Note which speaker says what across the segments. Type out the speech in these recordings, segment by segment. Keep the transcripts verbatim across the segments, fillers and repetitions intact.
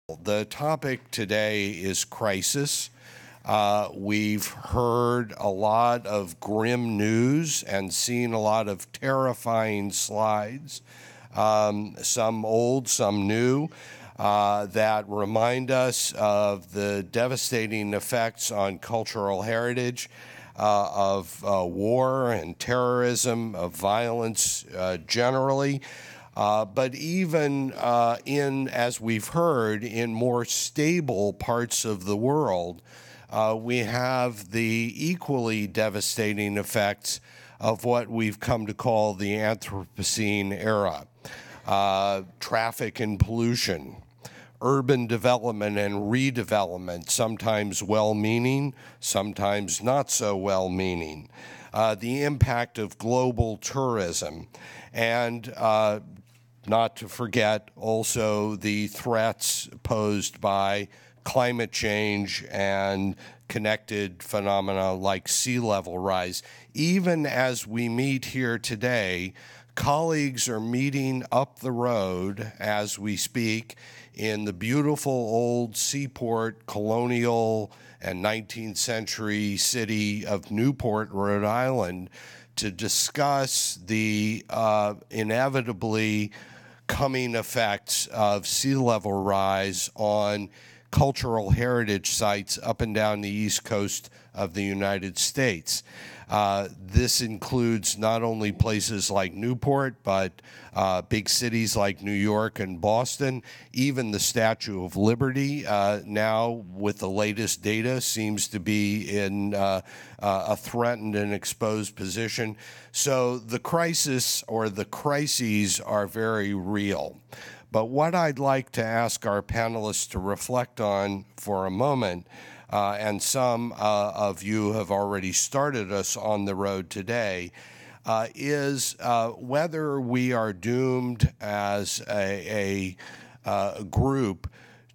Speaker 1: The topic today is crisis. Uh, we've heard a lot of grim news and seen a lot of terrifying slides, um, some old, some new, uh, that remind us of the devastating effects on cultural heritage, uh, of uh, war and terrorism, of violence uh, generally. Uh, but even uh, in, as we've heard, in more stable parts of the world, uh, we have the equally devastating effects of what we've come to call the Anthropocene era. Uh, traffic and pollution, urban development and redevelopment, sometimes well-meaning, sometimes not so well-meaning, uh, the impact of global tourism, and uh, not to forget also the threats posed by climate change and connected phenomena like sea level rise. Even as we meet here today, colleagues are meeting up the road as we speak in the beautiful old seaport, colonial, and nineteenth century city of Newport, Rhode Island, to discuss the uh, inevitably coming effects of sea level rise on cultural heritage sites up and down the east coast of the United States. Uh, this includes not only places like Newport, but uh, big cities like New York and Boston. Even the Statue of Liberty uh, now, with the latest data, seems to be in uh, uh, a threatened and exposed position. So the crisis or the crises are very real. But what I'd like to ask our panelists to reflect on for a moment, uh, and some uh, of you have already started us on the road today, uh, is uh, whether we are doomed as a, a, uh, group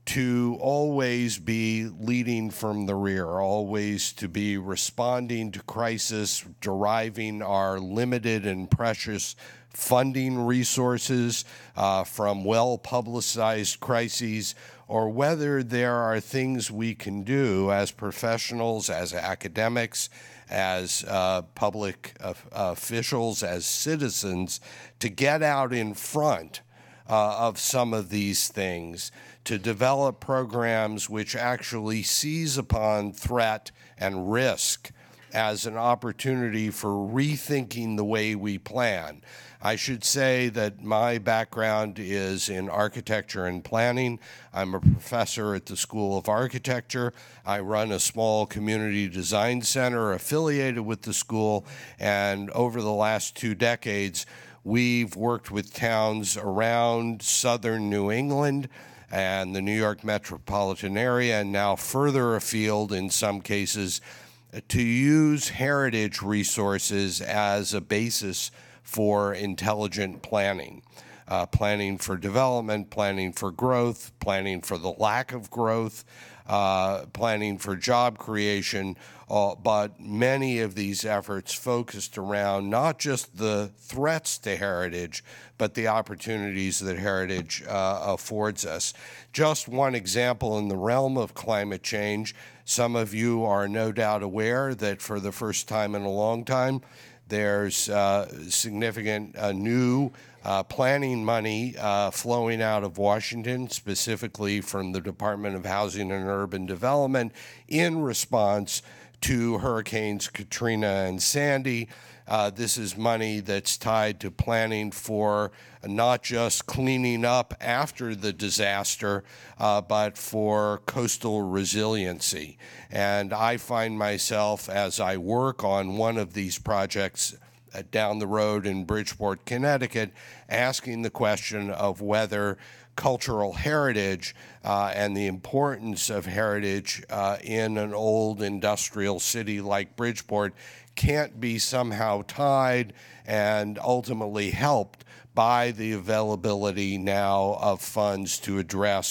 Speaker 1: to always be leading from the rear, always to be responding to crisis, deriving our limited and precious funding resources uh, from well-publicized crises, or whether there are things we can do as professionals, as academics, as uh, public uh, officials, as citizens, to get out in front uh, of some of these things, to develop programs which actually seize upon threat and risk as an opportunity for rethinking the way we plan. I should say that my background is in architecture and planning. I'm a professor at the School of Architecture. I run a small community design center affiliated with the school, and over the last two decades, we've worked with towns around southern New England and the New York metropolitan area, and now further afield in some cases, to use heritage resources as a basis for intelligent planning. Uh, planning for development, planning for growth, planning for the lack of growth, uh, planning for job creation, uh, but many of these efforts focused around not just the threats to heritage, but the opportunities that heritage uh, affords us. Just one example in the realm of climate change, some of you are no doubt aware that for the first time in a long time, there's uh, significant uh, new uh, planning money uh, flowing out of Washington, specifically from the Department of Housing and Urban Development, in response to Hurricanes Katrina and Sandy. Uh, this is money that's tied to planning for not just cleaning up after the disaster, uh, but for coastal resiliency. And I find myself, as I work on one of these projects uh, down the road in Bridgeport, Connecticut, asking the question of whether cultural heritage uh, and the importance of heritage uh, in an old industrial city like Bridgeport can't be somehow tied and ultimately helped by the availability now of funds to address the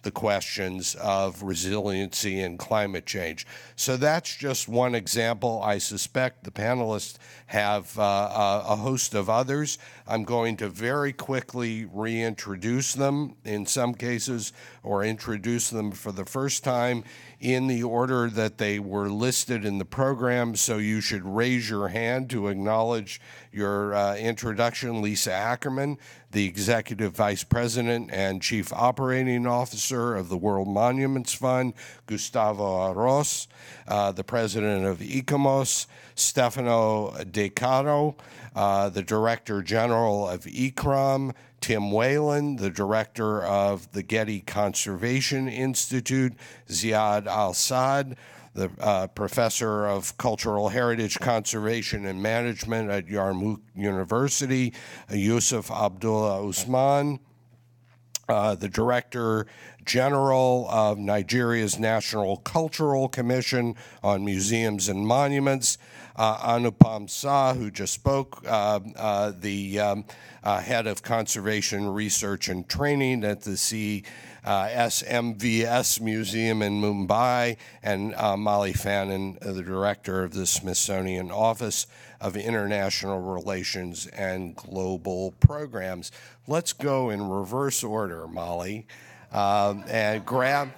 Speaker 1: the questions of resiliency and climate change. So that's just one example. I suspect the panelists have uh, a host of others. I'm going to very quickly reintroduce them in some cases, or introduce them for the first time in the order that they were listed in the program. So you should raise your hand to acknowledge your uh, introduction. Lisa Ackerman, the Executive Vice President and Chief Operating Officer of the World Monuments Fund. Gustavo Araoz, uh, the President of ICOMOS. Stefano de Caro, uh, the Director General of I C C R O M. Tim Whalen, the Director of the Getty Conservation Institute. Ziad al-Saad, the uh, Professor of Cultural Heritage Conservation and Management at Yarmouk University. Yusuf Abdallah Usman, Uh, the Director General of Nigeria's National Cultural Commission on Museums and Monuments. Uh, Anupam Saad, who just spoke, uh, uh, the um, uh, Head of Conservation Research and Training at the C S M V S Museum in Mumbai, and uh, Molly Fannon, uh, the Director of the Smithsonian Office of International Relations and Global Programs. Let's go in reverse order, Molly, um, and grab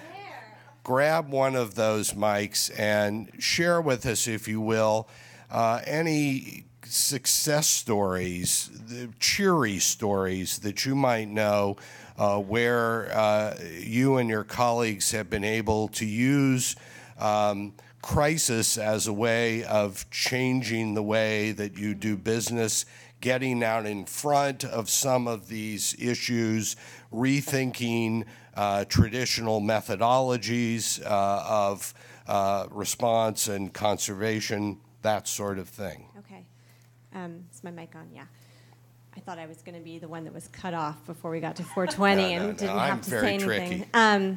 Speaker 1: grab one of those mics and share with us, if you will, uh, any success stories, the cheery stories that you might know uh, where uh, you and your colleagues have been able to use um, crisis as a way of changing the way that you do business, getting out in front of some of these issues, rethinking uh, traditional methodologies uh, of uh, response and conservation, that sort of thing.
Speaker 2: Okay. Um, is my mic on? Yeah. I thought I was going to be the one that was cut off before we got to four twenty
Speaker 1: no, no,
Speaker 2: and didn't
Speaker 1: no,
Speaker 2: have
Speaker 1: I'm
Speaker 2: to
Speaker 1: very
Speaker 2: say anything.
Speaker 1: tricky.
Speaker 2: Um,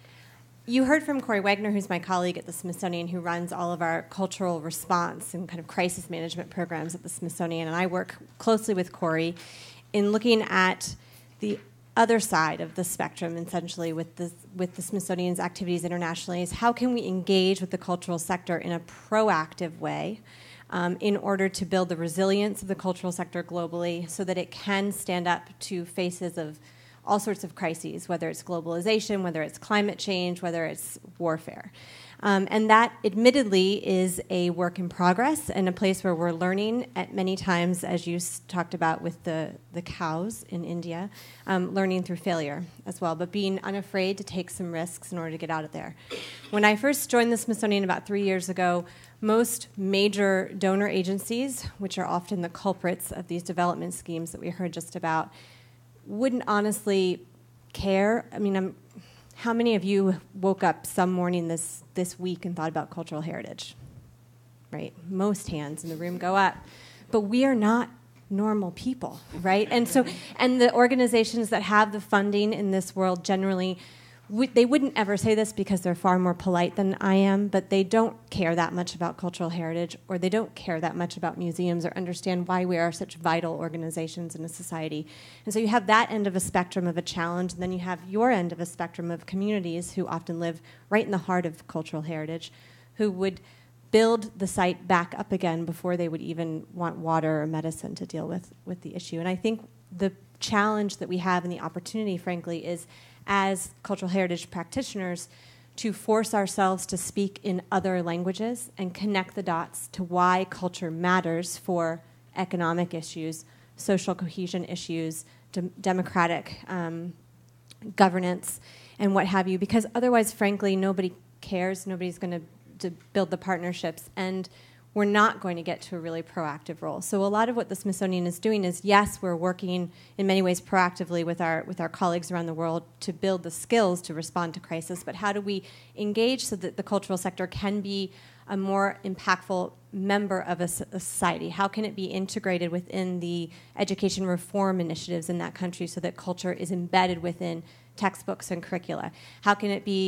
Speaker 2: You heard from Corey Wagner, who's my colleague at the Smithsonian, who runs all of our cultural response and kind of crisis management programs at the Smithsonian. And I work closely with Corey in looking at the other side of the spectrum, essentially, with the, with the Smithsonian's activities internationally, is how can we engage with the cultural sector in a proactive way um, in order to build the resilience of the cultural sector globally so that it can stand up to faces of all sorts of crises, whether it's globalization, whether it's climate change, whether it's warfare. Um, and that, admittedly, is a work in progress and a place where we're learning at many times, as you s- talked about with the, the cows in India, um, learning through failure as well, but being unafraid to take some risks in order to get out of there. When I first joined the Smithsonian about three years ago, most major donor agencies, which are often the culprits of these development schemes that we heard just about, wouldn't honestly care. I mean, I'm, how many of you woke up some morning this, this week and thought about cultural heritage? Right? Most hands in the room go up. But we are not normal people, right? And so, and the organizations that have the funding in this world generally, we, they wouldn't ever say this because they're far more polite than I am, but they don't care that much about cultural heritage, or they don't care that much about museums, or understand why we are such vital organizations in a society. And so you have that end of a spectrum of a challenge, and then you have your end of a spectrum of communities who often live right in the heart of cultural heritage, who would build the site back up again before they would even want water or medicine to deal with, with the issue. And I think the challenge that we have and the opportunity, frankly, is as cultural heritage practitioners to force ourselves to speak in other languages and connect the dots to why culture matters for economic issues, social cohesion issues, de- democratic um, governance, and what have you, because otherwise, frankly, nobody cares. Nobody's going to to build the partnerships, and we're not going to get to a really proactive role. So a lot of what the Smithsonian is doing is, yes, we're working in many ways proactively with our with our colleagues around the world to build the skills to respond to crisis, but how do we engage so that the cultural sector can be a more impactful member of a, a society? How can it be integrated within the education reform initiatives in that country so that culture is embedded within textbooks and curricula? How can it be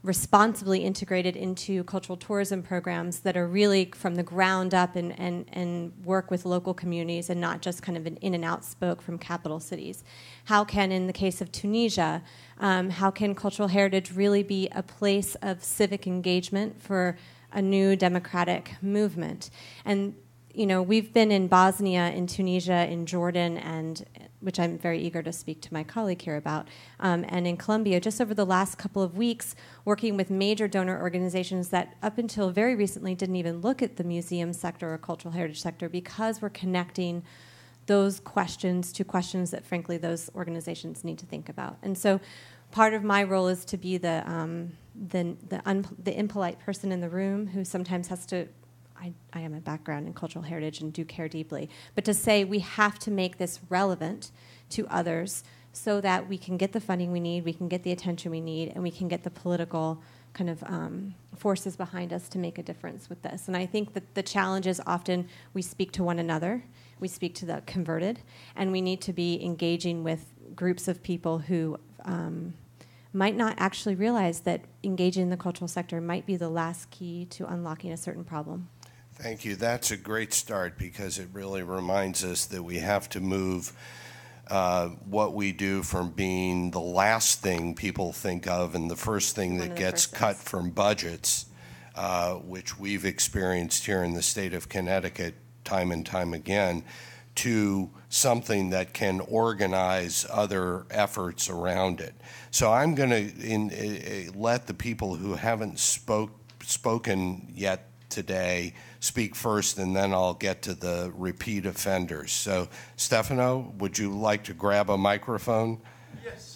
Speaker 2: responsibly integrated into cultural tourism programs that are really from the ground up and, and, and work with local communities and not just kind of an in and out spoke from capital cities? How can, in the case of Tunisia, um, how can cultural heritage really be a place of civic engagement for a new democratic movement? And you know, we've been in Bosnia, in Tunisia, in Jordan, and which I'm very eager to speak to my colleague here about, um, and in Colombia, just over the last couple of weeks, working with major donor organizations that up until very recently didn't even look at the museum sector or cultural heritage sector, because we're connecting those questions to questions that, frankly, those organizations need to think about. And so part of my role is to be the, um, the, the, un- the impolite person in the room who sometimes has to I, I am a background in cultural heritage and do care deeply, but to say we have to make this relevant to others so that we can get the funding we need, we can get the attention we need, and we can get the political kind of um, forces behind us to make a difference with this. And I think that the challenge is often we speak to one another, we speak to the converted, and we need to be engaging with groups of people who um, might not actually realize that engaging in the cultural sector might be the last key to unlocking a certain problem.
Speaker 1: Thank you. That's a great start, because it really reminds us that we have to move uh, what we do from being the last thing people think of and the first thing that gets cut from budgets, uh, which we've experienced here in the state of Connecticut time and time again, to something that can organize other efforts around it. So I'm going to uh, let the people who haven't spoke, spoken yet today speak first, and then I'll get to the repeat offenders. So, Stefano, would you like to grab a microphone?
Speaker 3: Yes.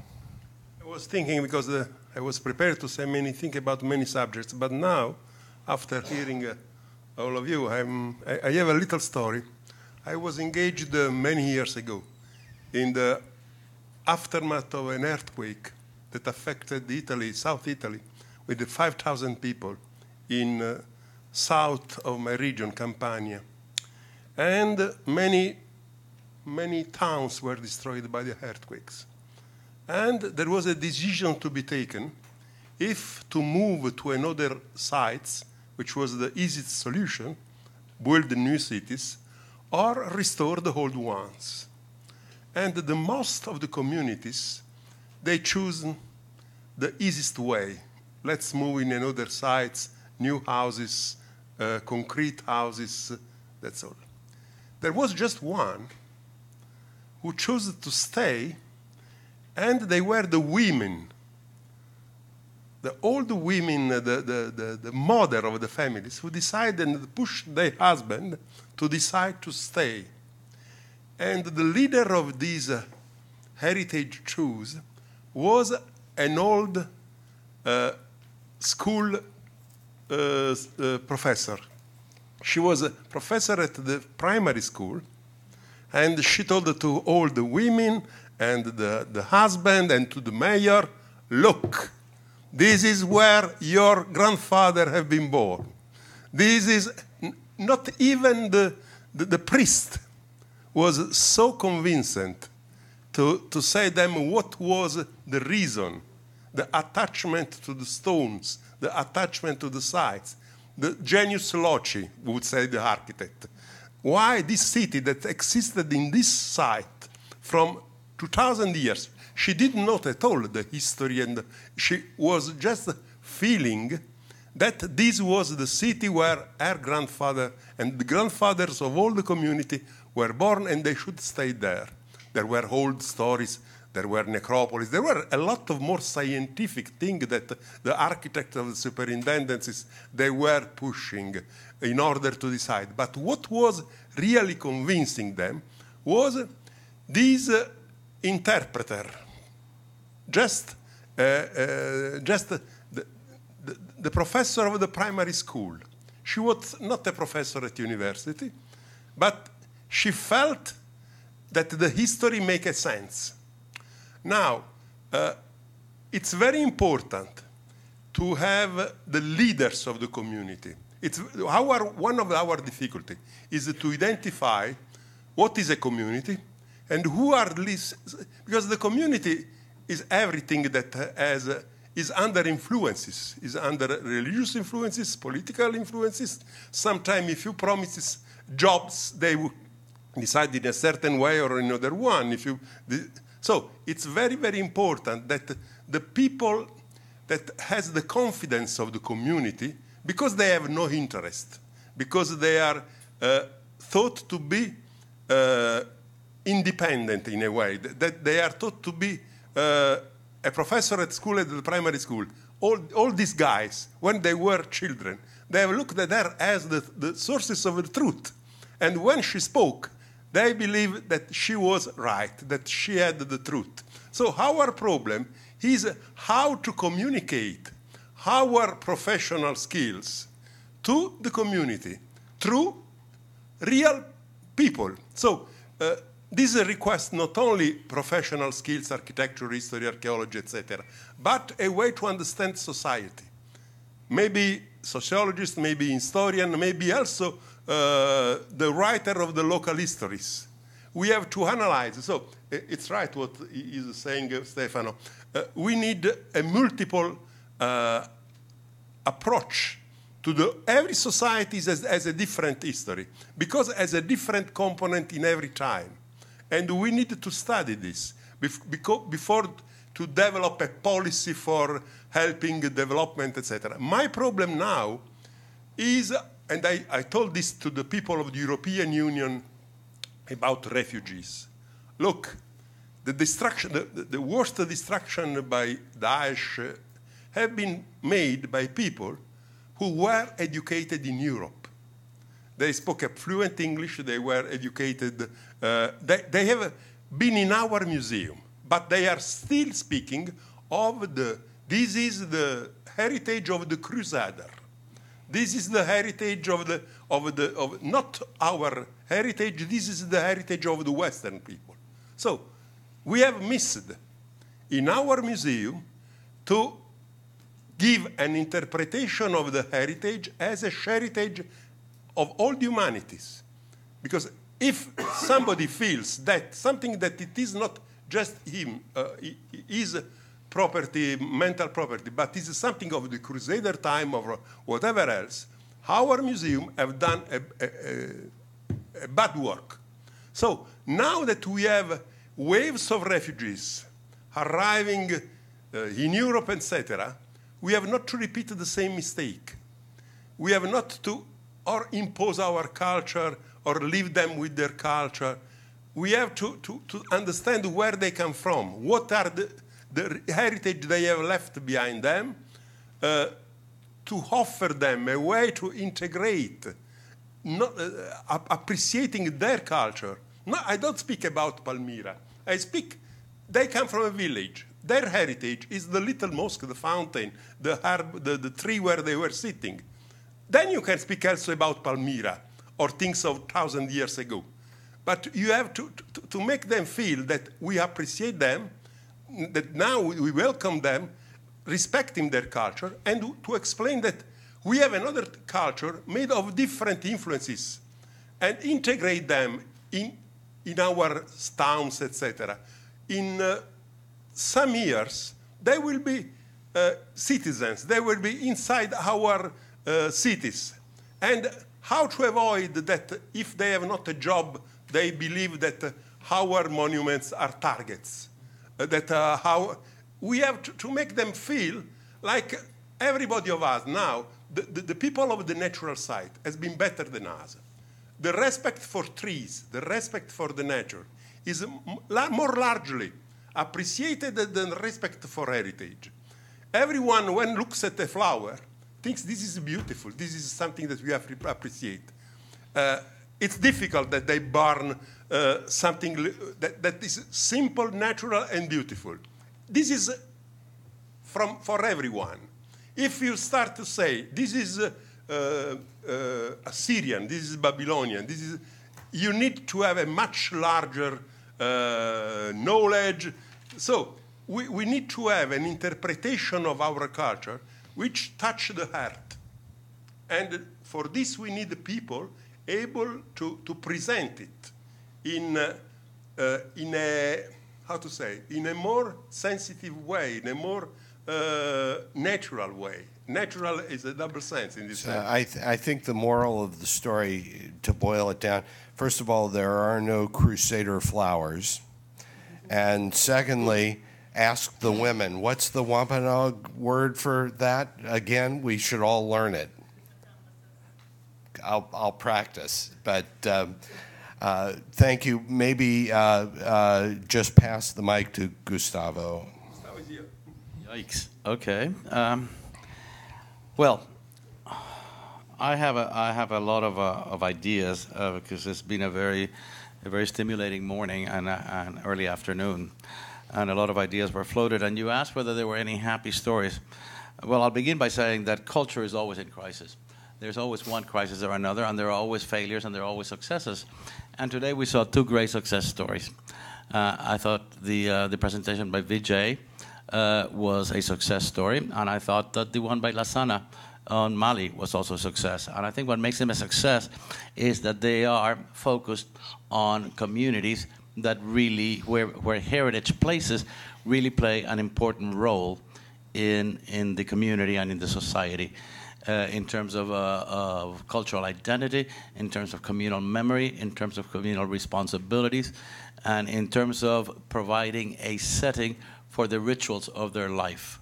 Speaker 3: I was thinking, because uh, I was prepared to say many things about many subjects, but now, after hearing uh, all of you, I'm, I, I have a little story. I was engaged uh, many years ago in the aftermath of an earthquake that affected Italy, South Italy, with five thousand people in uh, south of my region, Campania. And uh, many, many towns were destroyed by the earthquakes. And there was a decision to be taken if to move to another sites, which was the easiest solution, build new cities, or restore the old ones. And the most of the communities, they choose the easiest way. Let's move in another sites, new houses, uh, concrete houses, that's all. There was just one who chose to stay, and they were the women, the old women, the, the, the, the mother of the families, who decided and pushed their husband to decide to stay. And the leader of these uh, heritage choose was an old uh, school uh, uh, professor. She was a professor at the primary school, and she told to all the women and the, the husband and to the mayor, look, this is where your grandfather have been born. This is n- not even the, the, the priest was so convincing to, to say them what was the reason, the attachment to the stones, the attachment to the sites, the genius loci, would say the architect. Why this city that existed in this site from two thousand years, she didn't know at all the history, and she was just feeling that this was the city where her grandfather and the grandfathers of all the community were born, and they should stay there. There were old stories, there were necropolis, there were a lot of more scientific things that the architect of the superintendencies, they were pushing in order to decide. But what was really convincing them was this uh, interpreter, just, uh, uh, just the, the, the professor of the primary school. She was not a professor at university, but she felt that the history makes sense. Now, uh, it's very important to have the leaders of the community. It's our, one of our difficulties is to identify what is a community and who are least, because the community is everything that has is under influences, is under religious influences, political influences. Sometimes if you promise jobs, they will decide in a certain way or another one. If you, the, so it's very, very important that the people that has the confidence of the community, because they have no interest, because they are uh, thought to be uh, independent in a way, that they are thought to be uh, a professor at school, at the primary school. All, all these guys, when they were children, they have looked at her as the, the sources of the truth. And when she spoke, they believed that she was right, that she had the truth. So our problem is how to communicate our professional skills to the community through real people. So uh, this requires not only professional skills, architecture, history, archaeology, et cetera, but a way to understand society. Maybe sociologist, maybe historian, maybe also uh, the writer of the local histories. We have to analyze. So it's right what he is saying, Stefano. Uh, we need a multiple uh, approach to the, every society has, has a different history, because it has a different component in every time. And we need to study this before, before to develop a policy for helping development, et cetera. My problem now is, and I, I told this to the people of the European Union about refugees. Look, the destruction, the, the worst destruction by Daesh uh, have been made by people who were educated in Europe. They spoke fluent English, they were educated, uh, they, they have been in our museum, but they are still speaking of the, this is the heritage of the Crusader. This is the heritage of the, of the, of not our heritage, this is the heritage of the Western people. So we have missed in our museum to give an interpretation of the heritage as a heritage of all humanities. Because if somebody feels that something that it is not just him, uh, is property, mental property, but is something of the Crusader time or whatever else, our museum have done a, a, a bad work. So now that we have waves of refugees arriving uh, in Europe, et cetera, we have not to repeat the same mistake. We have not to or impose our culture or leave them with their culture. We have to, to, to understand where they come from, what are the, the heritage they have left behind them, uh, to offer them a way to integrate, not, uh, appreciating their culture. No, I don't speak about Palmyra. I speak, they come from a village. Their heritage is the little mosque, the fountain, the, herb, the, the tree where they were sitting. Then you can speak also about Palmyra or things of thousand years ago. But you have to, to, to make them feel that we appreciate them, that now we welcome them, respecting their culture, and to explain that we have another culture made of different influences, and integrate them in, in our towns, et cetera. In uh, some years, they will be uh, citizens. They will be inside our uh, cities. And how to avoid that if they have not a job, they believe that uh, our monuments are targets. Uh, that uh, how we have to, to make them feel like everybody of us now, the, the, the people of the natural side has been better than us. The respect for trees, the respect for the nature is more largely appreciated than respect for heritage. Everyone, when looks at a flower, thinks this is beautiful, this is something that we have to appreciate. Uh, it's difficult that they burn uh, something that, that is simple, natural, and beautiful. This is from, for everyone. If you start to say, this is uh, uh, Assyrian, this is Babylonian, this is, you need to have a much larger uh, knowledge. So we, we need to have an interpretation of our culture which touch the heart. And for this we need people able to, to present it in, uh, uh, in a, how to say, in a more sensitive way, in a more uh, natural way. Natural is a double sense in this
Speaker 1: So
Speaker 3: sense.
Speaker 1: I, th- I think the moral of the story, to boil it down, first of all, there are no crusader flowers. And secondly, ask the women. What's the Wampanoag word for that? Again, we should all learn it. I'll, I'll practice. But um, uh, thank you. Maybe uh, uh, just pass the mic to Gustavo.
Speaker 4: Yikes. Okay. Um, well, I have a I have a lot of uh, of ideas uh, because it's been a very a very stimulating morning and uh, an early afternoon, and a lot of ideas were floated. And you asked whether there were any happy stories. Well, I'll begin by saying that culture is always in crisis. There's always one crisis or another, and there are always failures and there are always successes. And today we saw two great success stories. Uh, I thought the uh, the presentation by Vijay uh, was a success story, and I thought that the one by Lassana on Mali was also a success. And I think what makes them a success is that they are focused on communities that really, where, where heritage places really play an important role in, in the community and in the society. Uh, in terms of, uh, of cultural identity, in terms of communal memory, in terms of communal responsibilities, and in terms of providing a setting for the rituals of their life.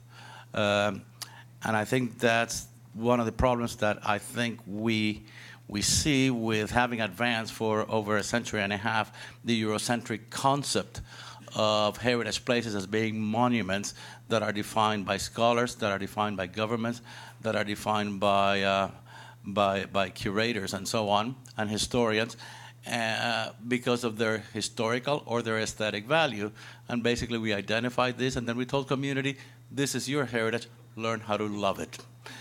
Speaker 4: Um, and I think that's one of the problems that I think we we see with having advanced for over a century and a half the Eurocentric concept of heritage places as being monuments that are defined by scholars, that are defined by governments, that are defined by uh, by by curators and so on, and historians, uh, because of their historical or their aesthetic value. And basically we identified this, and then we told community, this is your heritage, learn how to love it.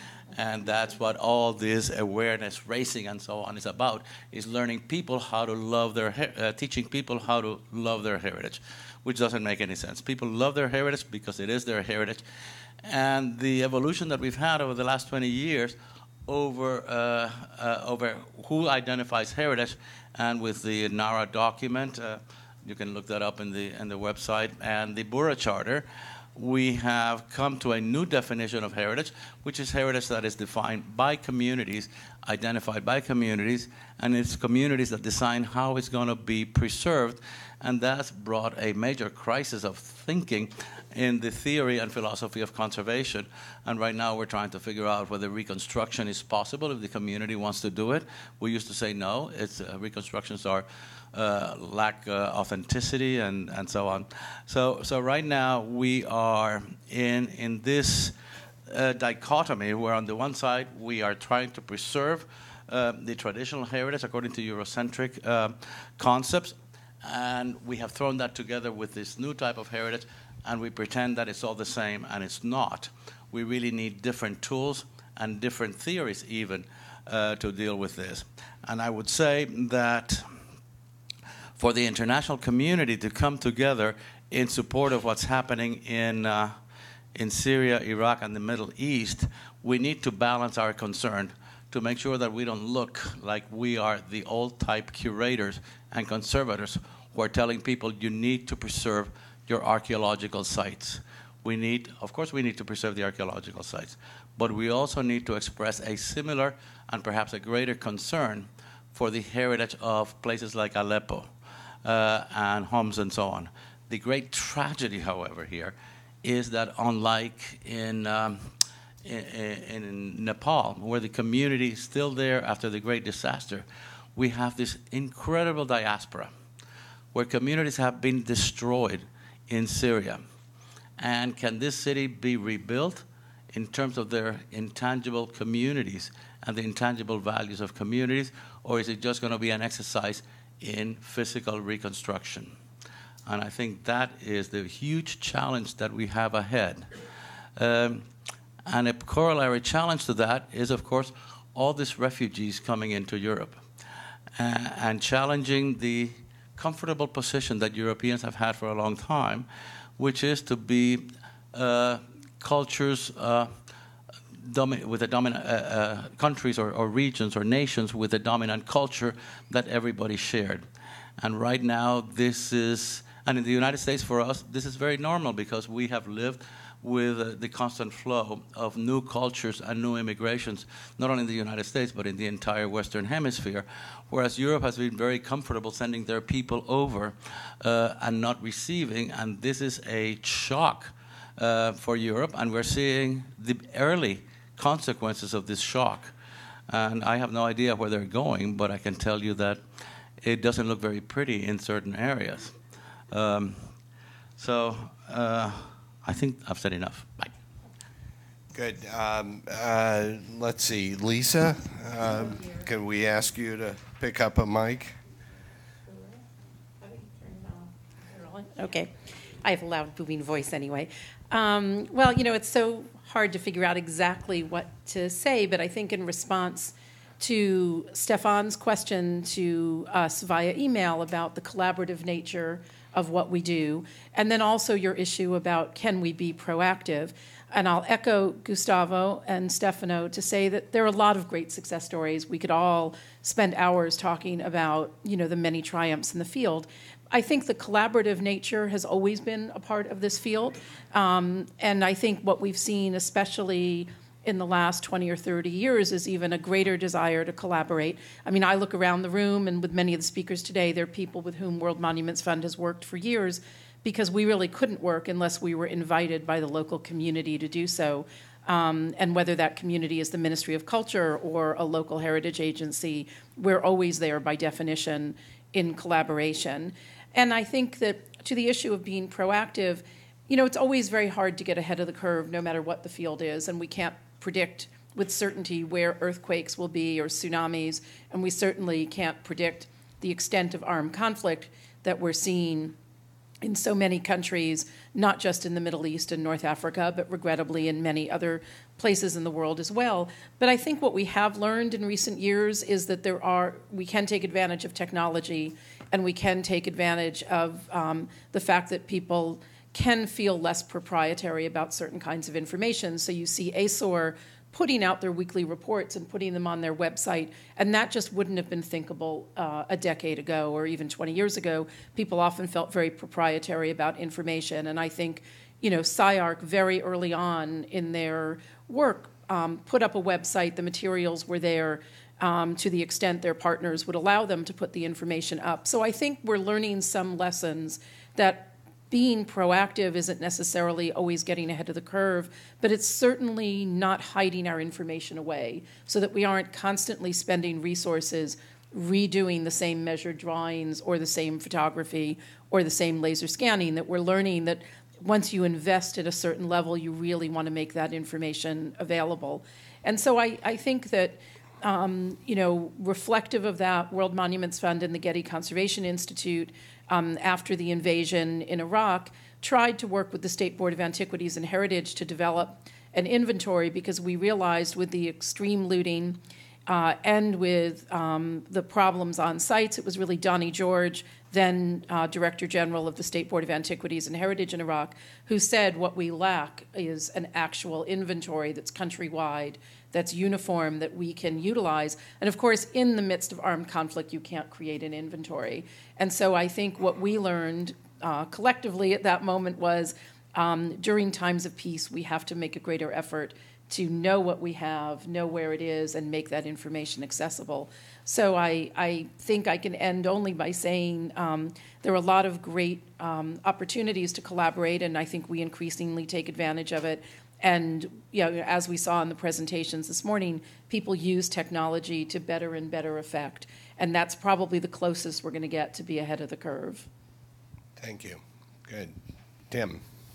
Speaker 4: And that's what all this awareness raising and so on is about, is learning people how to love their, uh, teaching people how to love their heritage, which doesn't make any sense. People love their heritage because it is their heritage. And the evolution that we've had over the last twenty years over, uh, uh, over who identifies heritage, and with the NARA document, uh, you can look that up in the, in the website, and the Bura Charter, we have come to a new definition of heritage, which is heritage that is defined by communities, identified by communities, and it's communities that decide how it's going to be preserved. And that's brought a major crisis of thinking in the theory and philosophy of conservation. And right now we're trying to figure out whether reconstruction is possible if the community wants to do it. We used to say no, it's, uh, reconstructions are Uh, lack uh, authenticity and, and so on. So, so right now we are in, in this uh, dichotomy where on the one side we are trying to preserve uh, the traditional heritage according to Eurocentric uh, concepts, and we have thrown that together with this new type of heritage, and we pretend that it's all the same, and it's not. We really need different tools and different theories even uh, to deal with this. And I would say that for the international community to come together in support of what's happening in, uh, in Syria, Iraq, and the Middle East, we need to balance our concern to make sure that we don't look like we are the old-type curators and conservators who are telling people you need to preserve your archaeological sites. We need, of course, we need to preserve the archaeological sites, but we also need to express a similar and perhaps a greater concern for the heritage of places like Aleppo, Uh, and Homs and so on. The great tragedy, however, here is that unlike in, um, in, in Nepal, where the community is still there after the great disaster, we have this incredible diaspora where communities have been destroyed in Syria. And can this city be rebuilt in terms of their intangible communities and the intangible values of communities, or is it just going to be an exercise in physical reconstruction? And I think that is the huge challenge that we have ahead. Um, and a corollary challenge to that is, of course, all these refugees coming into Europe uh, and challenging the comfortable position that Europeans have had for a long time, which is to be uh, cultures uh, with a dominant uh, uh, countries or, or regions or nations with a dominant culture that everybody shared. And right now this is, and in the United States for us, this is very normal because we have lived with uh, the constant flow of new cultures and new immigrations, not only in the United States, but in the entire Western Hemisphere, whereas Europe has been very comfortable sending their people over uh, and not receiving, and this is a shock uh, for Europe, and we're seeing the early consequences of this shock. And I have no idea where they're going, but I can tell you that it doesn't look very pretty in certain areas. Um, so uh, I think I've said enough. Bye.
Speaker 1: Good. Um, uh, let's see. Lisa, um, can we ask you to pick up a mic?
Speaker 5: Okay. I have a loud booming voice anyway. Um, well, you know, it's so hard to figure out exactly what to say, but I think in response to Stefan's question to us via email about the collaborative nature of what we do, and then also your issue about can we be proactive, and I'll echo Gustavo and Stefano to say that there are a lot of great success stories. We could all spend hours talking about, you know, the many triumphs in the field. I think the collaborative nature has always been a part of this field, um, and I think what we've seen, especially in the last twenty or thirty years, is even a greater desire to collaborate. I mean, I look around the room, and with many of the speakers today, there are people with whom World Monuments Fund has worked for years, because we really couldn't work unless we were invited by the local community to do so. Um, and whether that community is the Ministry of Culture or a local heritage agency, we're always there by definition in collaboration. And I think that to the issue of being proactive, you know, it's always very hard to get ahead of the curve no matter what the field is, and we can't predict with certainty where earthquakes will be or tsunamis, and we certainly can't predict the extent of armed conflict that we're seeing in so many countries, not just in the Middle East and North Africa, but regrettably in many other places in the world as well. But I think what we have learned in recent years is that there are, we can take advantage of technology, and we can take advantage of um, the fact that people can feel less proprietary about certain kinds of information. So you see A S O R putting out their weekly reports and putting them on their website, and that just wouldn't have been thinkable uh, a decade ago or even twenty years ago. People often felt very proprietary about information, and I think, you know, C I A R C very early on in their work um, put up a website. The materials were there um, to the extent their partners would allow them to put the information up. So I think we're learning some lessons that being proactive isn't necessarily always getting ahead of the curve, but it's certainly not hiding our information away so that we aren't constantly spending resources redoing the same measured drawings or the same photography or the same laser scanning, that we're learning that once you invest at a certain level, you really want to make that information available. And so I, I think that, um, you know, reflective of that, World Monuments Fund and the Getty Conservation Institute, Um, after the invasion in Iraq, tried to work with the State Board of Antiquities and Heritage to develop an inventory, because we realized with the extreme looting uh, and with um, the problems on sites, it was really Donnie George, then uh, Director General of the State Board of Antiquities and Heritage in Iraq, who said what we lack is an actual inventory that's countrywide, that's uniform, that we can utilize. And of course, in the midst of armed conflict, you can't create an inventory. And so I think what we learned uh, collectively at that moment was um, during times of peace, we have to make a greater effort to know what we have, know where it is, and make that information accessible. So I, I think I can end only by saying um, there are a lot of great um, opportunities to collaborate, and I think we increasingly take advantage of it. And you know, as we saw in the presentations this morning, people use technology to better and better effect. And that's probably the closest we're going to get to be ahead of the curve.
Speaker 1: Thank you. Good. Tim.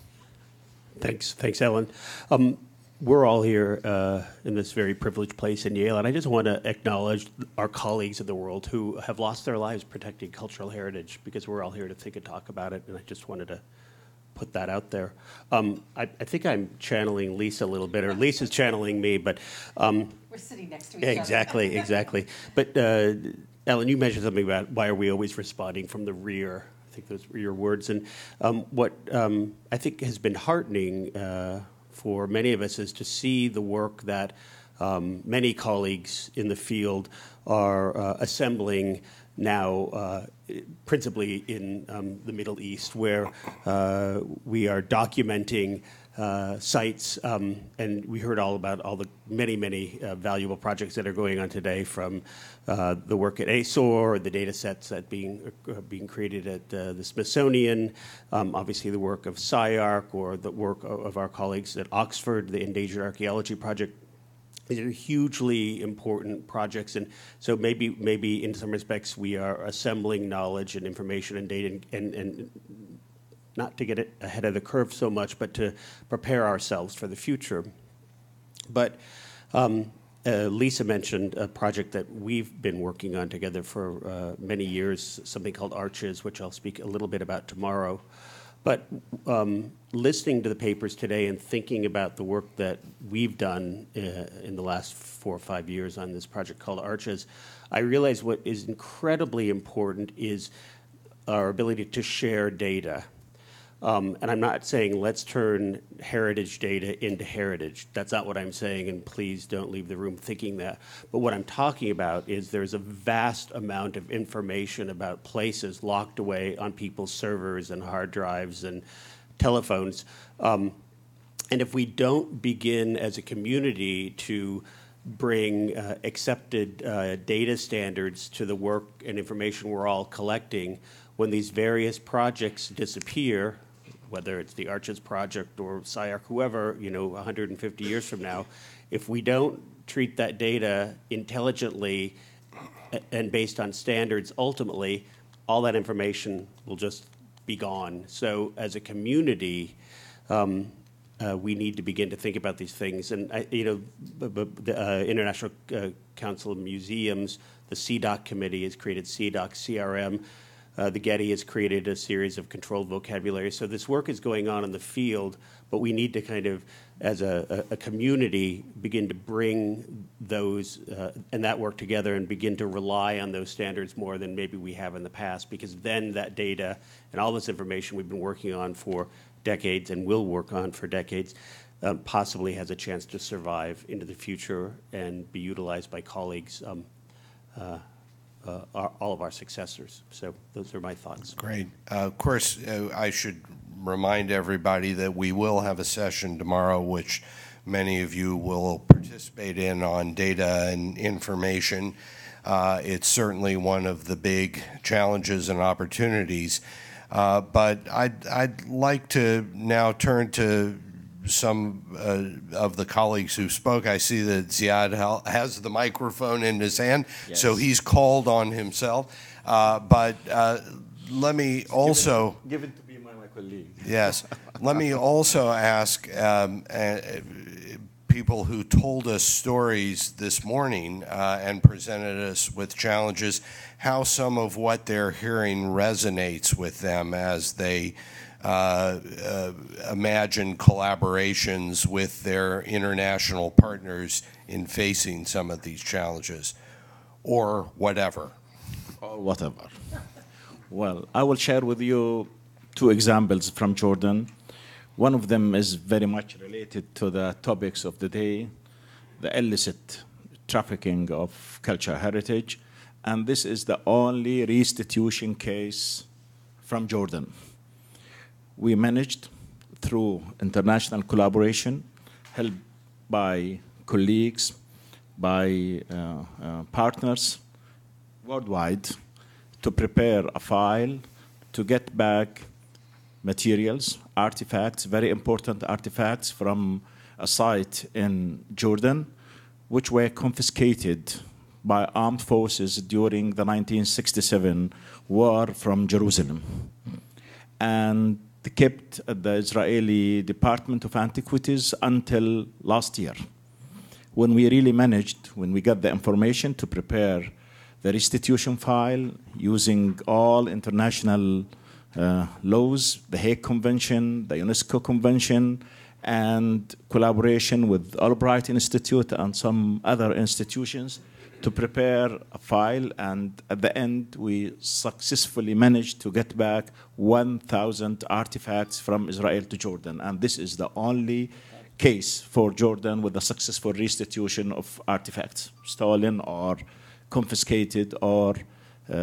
Speaker 6: Thanks. Thanks, Ellen. Um, we're all here uh, in this very privileged place in Yale, and I just want to acknowledge our colleagues in the world who have lost their lives protecting cultural heritage, because we're all here to think and talk about it, and I just wanted to put that out there. Um, I, I think I'm channeling Lisa a little bit, or Lisa's channeling me, but... Um,
Speaker 5: We're sitting next to each other.
Speaker 6: Exactly, exactly. But, uh, Ellen, you mentioned something about why are we always responding from the rear. I think those were your words. And um, what um, I think has been heartening uh, for many of us is to see the work that um, many colleagues in the field are uh, assembling now, uh, principally in um, the Middle East, where uh, we are documenting uh, sites, um, and we heard all about all the many, many uh, valuable projects that are going on today, from uh, the work at A S O R, the data sets that being uh, being created at uh, the Smithsonian, um, obviously the work of C I A R C, or the work of, of our colleagues at Oxford, the Endangered Archaeology Project. These are hugely important projects, and so maybe, maybe in some respects, we are assembling knowledge and information and data, and, and, and not to get it ahead of the curve so much, but to prepare ourselves for the future. But um, uh, Lisa mentioned a project that we've been working on together for uh, many years, something called ARCHES, which I'll speak a little bit about tomorrow. But um, listening to the papers today and thinking about the work that we've done uh, in the last four or five years on this project called ARCHES, I realize what is incredibly important is our ability to share data. Um, and I'm not saying let's turn heritage data into heritage. That's not what I'm saying, and please don't leave the room thinking that. But what I'm talking about is there's a vast amount of information about places locked away on people's servers and hard drives and telephones. Um, and if we don't begin as a community to bring uh, accepted uh, data standards to the work and information we're all collecting, when these various projects disappear, whether it's the ARCHES project or C I A R C, whoever, you know, one hundred fifty years from now, if we don't treat that data intelligently and based on standards, ultimately, all that information will just be gone. So as a community, um, uh, we need to begin to think about these things. And, I, you know, b b the uh, International uh, Council of Museums, the C DOC committee has created C DOC, C R M. Uh, the Getty has created a series of controlled vocabulary. So this work is going on in the field, but we need to kind of, as a, a, a community, begin to bring those uh, and that work together and begin to rely on those standards more than maybe we have in the past, because then that data and all this information we've been working on for decades and will work on for decades um, possibly has a chance to survive into the future and be utilized by colleagues. Um, uh, Uh, our, all of our successors. So those are my thoughts.
Speaker 1: Great. Uh, of course, uh, I should remind everybody that we will have a session tomorrow, which many of you will participate in, on data and information. Uh, it's certainly one of the big challenges and opportunities. Uh, but I'd, I'd like to now turn to some uh, of the colleagues who spoke. I see that Ziad has the microphone in his hand, yes. So he's called on himself. Uh, but uh, let me also...
Speaker 7: Give it, give it to be my, my colleague.
Speaker 1: Yes. Let me also ask um, uh, people who told us stories this morning uh, and presented us with challenges, how some of what they're hearing resonates with them as they Uh, uh, imagine collaborations with their international partners in facing some of these challenges, or whatever.
Speaker 7: Or whatever. Well, I will share with you two examples from Jordan. One of them is very much related to the topics of the day, the illicit trafficking of cultural heritage, and this is the only restitution case from Jordan. We managed, through international collaboration, helped by colleagues, by uh, uh, partners worldwide, to prepare a file to get back materials, artifacts, very important artifacts from a site in Jordan, which were confiscated by armed forces during the nineteen sixty-seven war from Jerusalem, and kept at the Israeli Department of Antiquities until last year, when we really managed, when we got the information, to prepare the restitution file using all international uh, laws, the Hague Convention, the UNESCO Convention, and collaboration with Albright Institute and some other institutions to prepare a file, and at the end we successfully managed to get back one thousand artifacts from Israel to Jordan, and this is the only case for Jordan with a successful restitution of artifacts stolen or confiscated or uh,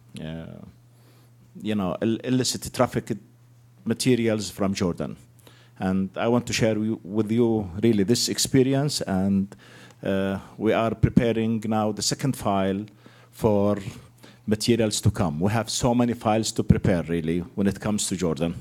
Speaker 7: uh, you know, illicit trafficked materials from Jordan. And I want to share with you really this experience, and uh, we are preparing now the second file for materials to come. We have so many files to prepare really when it comes to Jordan.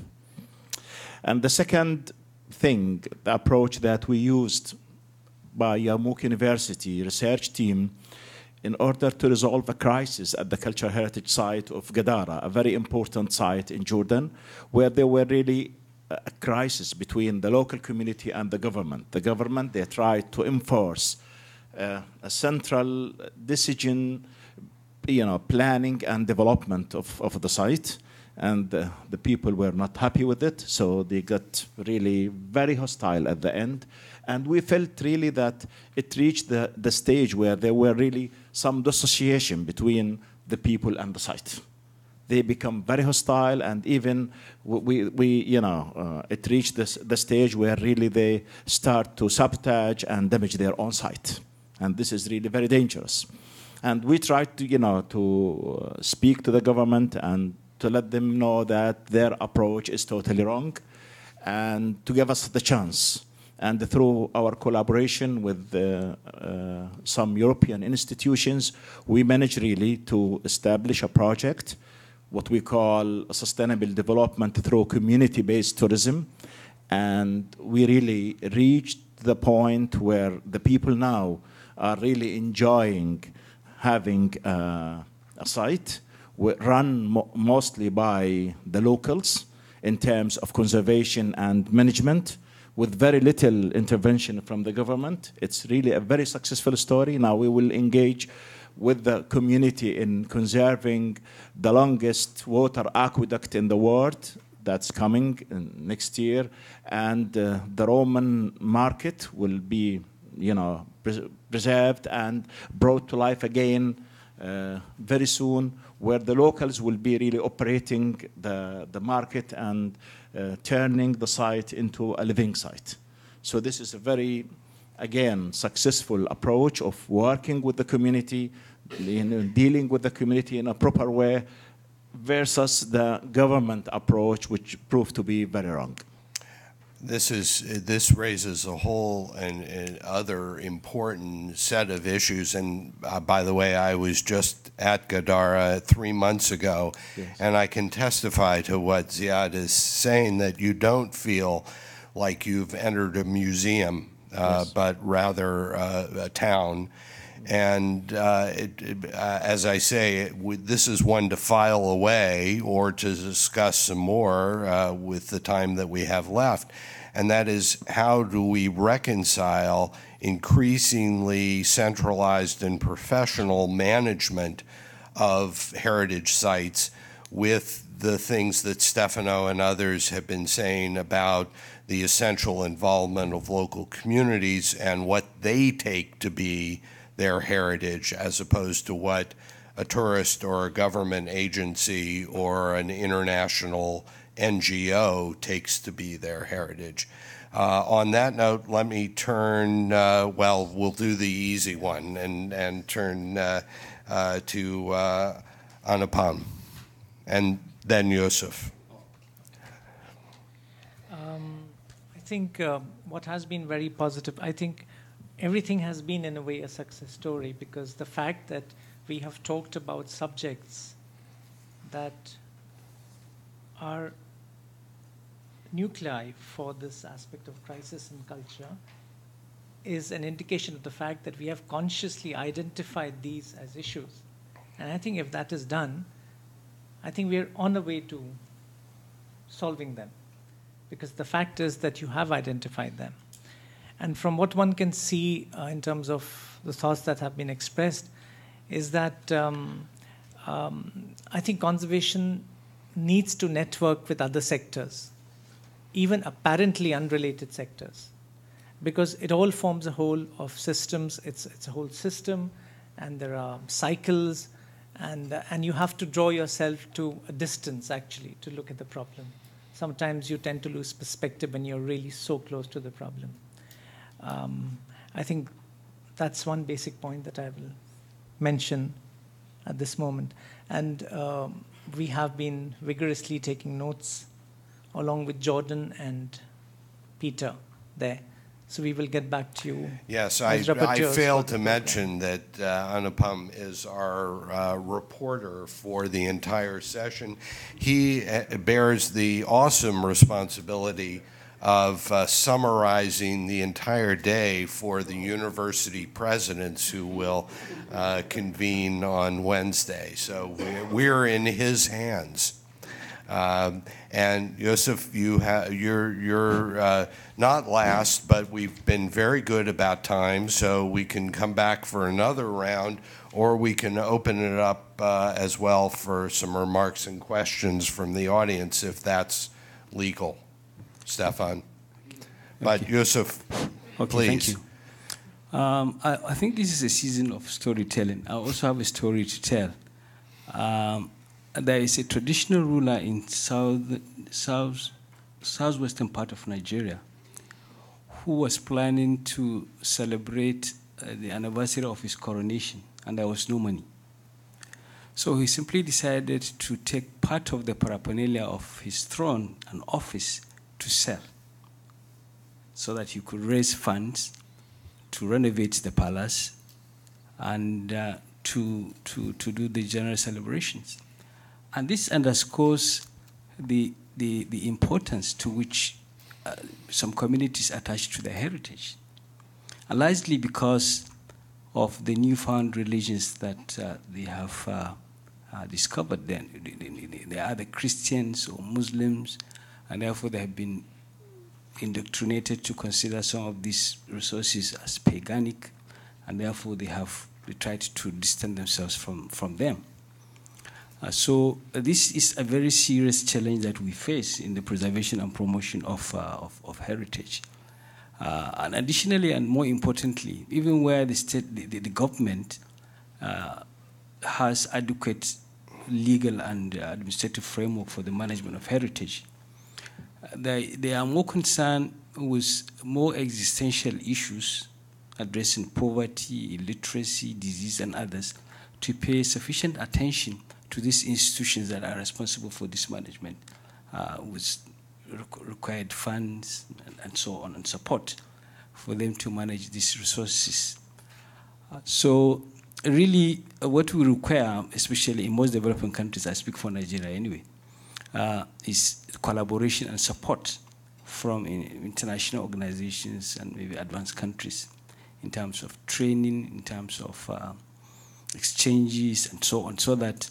Speaker 7: And the second thing, the approach that we used by Yarmouk University research team in order to resolve a crisis at the cultural heritage site of Gadara, a very important site in Jordan, where there were really a crisis between the local community and the government. The government, they tried to enforce uh, a central decision, you know, planning and development of, of the site, and uh, the people were not happy with it, so they got really very hostile at the end. And we felt really that it reached the, the stage where there were really some dissociation between the people and the site. They become very hostile, and even we, we you know, uh, it reached this, the stage where really they start to sabotage and damage their own site. And this is really very dangerous. And we tried to, you know, to uh, speak to the government and to let them know that their approach is totally wrong, and to give us the chance. And through our collaboration with uh, uh, some European institutions, we managed really to establish a project, what we call sustainable development through community-based tourism. And we really reached the point where the people now are really enjoying having uh, a site run mo mostly by the locals in terms of conservation and management, with very little intervention from the government. It's really a very successful story. Now we will engage with the community in conserving the longest water aqueduct in the world that's coming next year, and uh, the Roman market will be, you know, pres preserved and brought to life again uh, very soon, where the locals will be really operating the, the market and uh, turning the site into a living site. So this is a very, again, successful approach of working with the community, you know, dealing with the community in a proper way, versus the government approach, which proved to be very wrong.
Speaker 1: This is this raises a whole and, and other important set of issues. And uh, by the way, I was just at Gadara three months ago, yes. And I can testify to what Ziad is saying, that you don't feel like you've entered a museum, uh, yes. but rather uh, a town. And uh, it, it, uh, as I say, it, w this is one to file away or to discuss some more uh, with the time that we have left. And that is, how do we reconcile increasingly centralized and professional management of heritage sites with the things that Stefano and others have been saying about the essential involvement of local communities and what they take to be their heritage, as opposed to what a tourist or a government agency or an international N G O takes to be their heritage. Uh, on that note, let me turn, uh, well, we'll do the easy one and, and turn uh, uh, to uh, Anupam, and then Yusuf.
Speaker 8: Um, I think uh, what has been very positive, I think everything has been in a way a success story, because the fact that we have talked about subjects that are nuclei for this aspect of crisis in culture is an indication of the fact that we have consciously identified these as issues. And I think if that is done, I think we are on the way to solving them, because the fact is that you have identified them. And from what one can see uh, in terms of the thoughts that have been expressed is that um, um, I think conservation needs to network with other sectors, even apparently unrelated sectors, because it all forms a whole of systems. It's, it's a whole system, and there are cycles, and, uh, and you have to draw yourself to a distance, actually, to look at the problem. Sometimes you tend to lose perspective when you're really so close to the problem. Um, I think that's one basic point that I will mention at this moment. And um, we have been vigorously taking notes along with Jordan and Peter there. So we will get back to you.
Speaker 1: Yes, I, I failed to mention that uh, Anupam is our uh, reporter for the entire session. He uh, bears the awesome responsibility of uh, summarizing the entire day for the university presidents who will uh, convene on Wednesday. So we're, we're in his hands. Um, and Yusuf, you ha you're, you're uh, not last, but we've been very good about time, so we can come back for another round, or we can open it up uh, as well for some remarks and questions from the audience, if that's legal. Stefan. But
Speaker 9: okay.
Speaker 1: Yusuf,
Speaker 9: okay,
Speaker 1: please.
Speaker 9: Thank you. Um, I, I think this is a season of storytelling. I also have a story to tell. Um, There is a traditional ruler in south, south, southwestern part of Nigeria who was planning to celebrate uh, the anniversary of his coronation, and there was no money. So he simply decided to take part of the paraphernalia of his throne and office to sell, so that he could raise funds to renovate the palace and uh, to, to, to do the general celebrations. And this underscores the, the, the importance to which uh, some communities attach to their heritage. And largely because of the newfound religions that uh, they have uh, uh, discovered. Then they are the Christians or Muslims, and therefore they have been indoctrinated to consider some of these resources as paganic, and therefore they have they tried to distance themselves from, from them. Uh, so uh, this is a very serious challenge that we face in the preservation and promotion of, uh, of, of heritage. Uh, and additionally, and more importantly, even where the state, the, the, the government uh, has adequate legal and uh, administrative framework for the management of heritage, uh, they, they are more concerned with more existential issues addressing poverty, illiteracy, disease, and others, to pay sufficient attention to these institutions that are responsible for this management, uh, with required funds and, and so on, and support for them to manage these resources. Uh, so really uh, what we require, especially in most developing countries, I speak for Nigeria anyway, uh, is collaboration and support from in, international organizations and maybe advanced countries in terms of training, in terms of uh, exchanges and so on, so that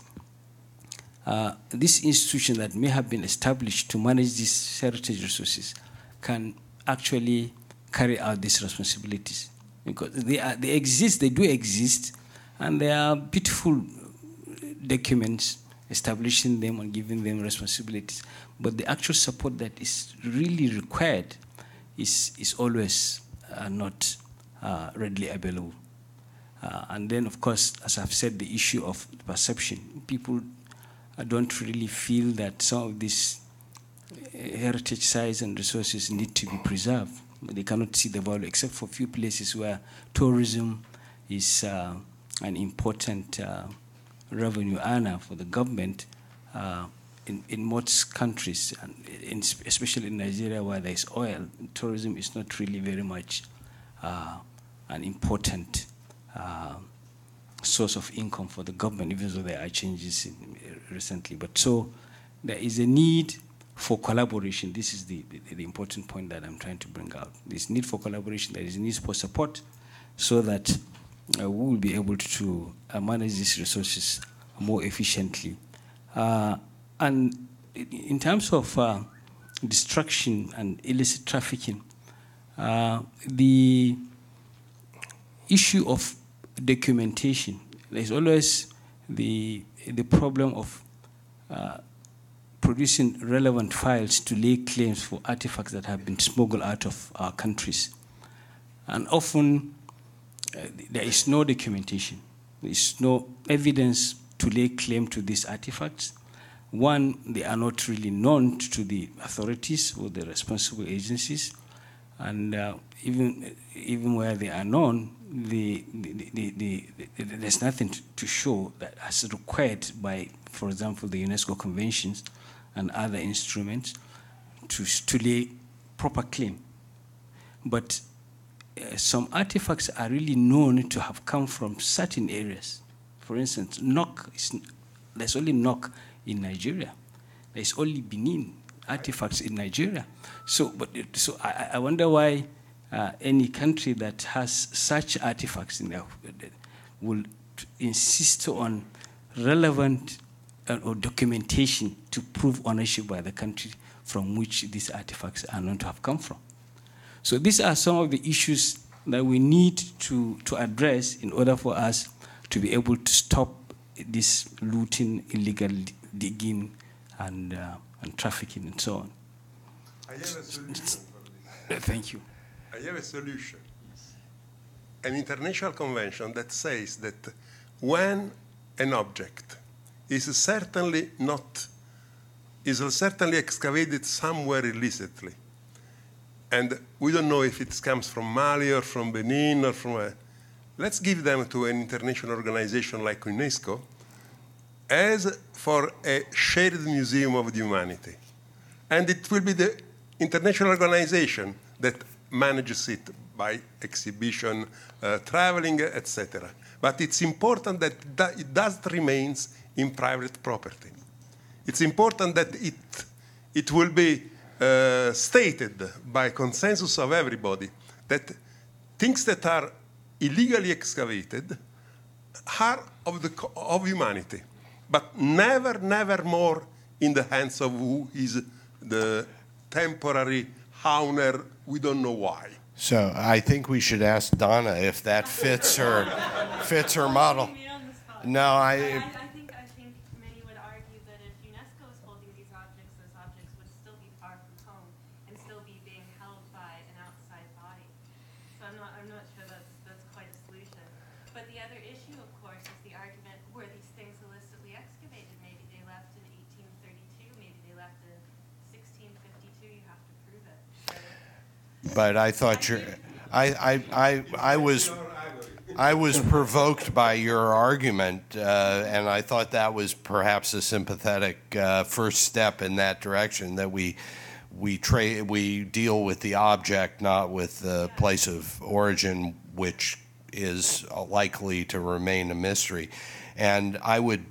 Speaker 9: Uh, this institution that may have been established to manage these heritage resources can actually carry out these responsibilities. Because they, are, they exist, they do exist, and there are beautiful documents establishing them and giving them responsibilities. But the actual support that is really required is, is always uh, not uh, readily available. Uh, and then, of course, as I've said, the issue of perception. People I don't really feel that some of these heritage sites and resources need to be preserved. They cannot see the value, except for a few places where tourism is uh, an important uh, revenue earner for the government. Uh, in, in most countries, and in, especially in Nigeria where there is oil, tourism is not really very much uh, an important uh, source of income for the government, even though there are changes in, recently. But so there is a need for collaboration. This is the, the, the important point that I'm trying to bring out. There's need for collaboration, there is a need for support, so that uh, we will be able to uh, manage these resources more efficiently. Uh, and in terms of uh, destruction and illicit trafficking, uh, the issue of documentation. There's always the, the problem of uh, producing relevant files to lay claims for artifacts that have been smuggled out of our countries. And often uh, there is no documentation. There is no evidence to lay claim to these artifacts. One, they are not really known to the authorities or the responsible agencies. And uh, even, even where they are known, The, the, the, the, the, there's nothing to, to show that as required by, for example, the UNESCO conventions and other instruments to, to lay proper claim but uh, some artifacts are really known to have come from certain areas. For instance, Nok, is, there's only Nok in Nigeria. There's only Benin artifacts in Nigeria. So, but so I, I wonder why uh, any country that has such artifacts in there will insist on relevant uh, or documentation to prove ownership by the country from which these artifacts are known to have come from. So these are some of the issues that we need to, to address in order for us to be able to stop this looting, illegal digging, and, uh, and trafficking, and so on.
Speaker 3: I have a solution for this.
Speaker 9: Thank you.
Speaker 3: I have a solution. An international convention that says that when an object is certainly not, is certainly excavated somewhere illicitly, and we don't know if it comes from Mali or from Benin or from where, let's give them to an international organization like UNESCO as for a shared museum of the humanity. And it will be the international organization that manages it by exhibition, uh, traveling, et cetera. But it's important that it does remain in private property. It's important that it, it will be uh, stated by consensus of everybody that things that are illegally excavated are of, the, of humanity, but never, never more in the hands of who is the temporary owner, we don't know why.
Speaker 1: So I think we should ask Donna if that fits her fits her model. No, I.
Speaker 10: I, I think I think many would argue that if UNESCO is holding these objects, those objects would still be far from home and still be being held by an outside body. So I'm not I'm not sure that's that's quite a solution. But the other issue, of course, is the argument: were these things illicitly excavated? Maybe they left in eighteen thirty-two. Maybe they left in sixteen fifty-two. You have to prove it.
Speaker 1: But I thought you're, I, I, I, I was, I was provoked by your argument, uh, and I thought that was perhaps a sympathetic uh, first step in that direction. That we, we trade, we deal with the object, not with the place of origin, which is likely to remain a mystery. And I would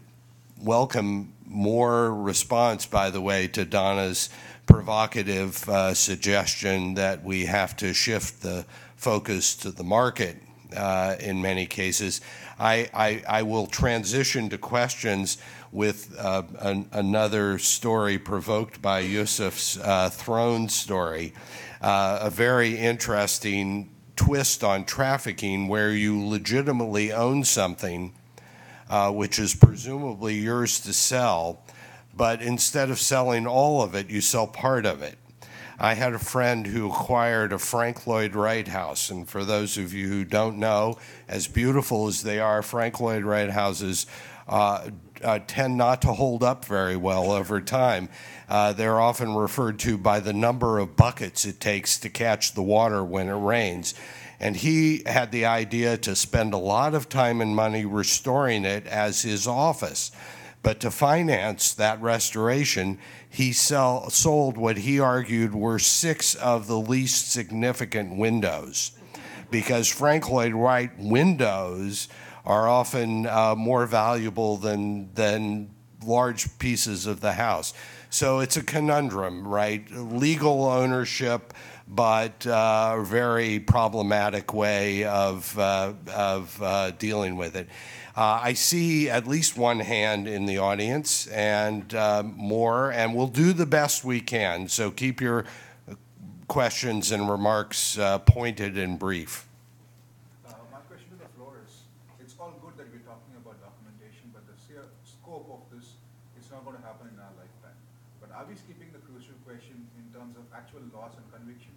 Speaker 1: welcome more response, by the way, to Donna's provocative uh, suggestion that we have to shift the focus to the market uh, in many cases. I, I, I will transition to questions with uh, an, another story provoked by Yusuf's uh, throne story, uh, a very interesting twist on trafficking where you legitimately own something uh, which is presumably yours to sell, but instead of selling all of it, you sell part of it. I had a friend who acquired a Frank Lloyd Wright house, and for those of you who don't know, as beautiful as they are, Frank Lloyd Wright houses uh, uh, tend not to hold up very well over time. Uh, they're often referred to by the number of buckets it takes to catch the water when it rains. And he had the idea to spend a lot of time and money restoring it as his office. But to finance that restoration, he sell, sold what he argued were six of the least significant windows, because Frank Lloyd Wright windows are often uh, more valuable than, than large pieces of the house. So it's a conundrum, right? Legal ownership, but uh, a very problematic way of, uh, of uh, dealing with it. Uh, I see at least one hand in the audience and uh, more, and we'll do the best we can. So keep your questions and remarks uh, pointed and brief.
Speaker 11: Uh, my question to the floor is, it's all good that we're talking about documentation, but the sheer scope of this is not going to happen in our lifetime. But are we skipping the crucial question in terms of actual laws and convictions?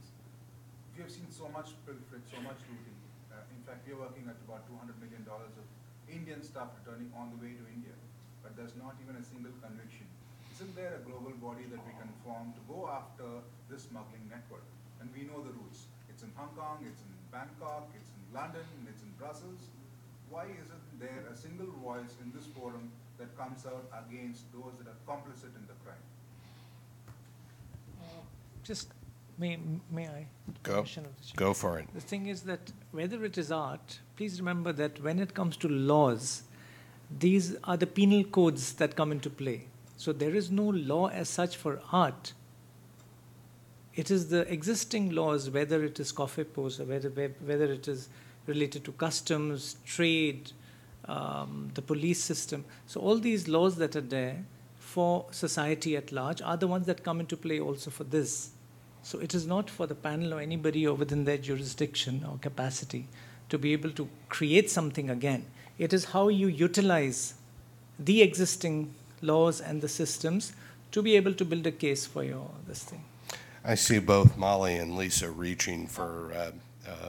Speaker 11: We have seen so much pilferage, so much looting. Uh, in fact, we're working at about two hundred million dollars of Indian staff returning on the way to India, but there's not even a single conviction. Isn't there a global body that we can form to go after this smuggling network? And we know the routes. It's in Hong Kong, it's in Bangkok, it's in London, it's in Brussels. Why isn't there a single voice in this forum that comes out against those that are complicit in the crime?
Speaker 8: Uh, just May, may I?
Speaker 1: Go, go for it.
Speaker 8: The thing is that whether it is art, please remember that when it comes to laws, these are the penal codes that come into play. So there is no law as such for art. It is the existing laws, whether it is COFEPOS or whether, whether it is related to customs, trade, um, the police system. So all these laws that are there for society at large are the ones that come into play also for this. So it is not for the panel or anybody or within their jurisdiction or capacity to be able to create something again. It is how you utilize the existing laws and the systems to be able to build a case for your this thing.
Speaker 1: I see both Molly and Lisa reaching for. Uh, uh,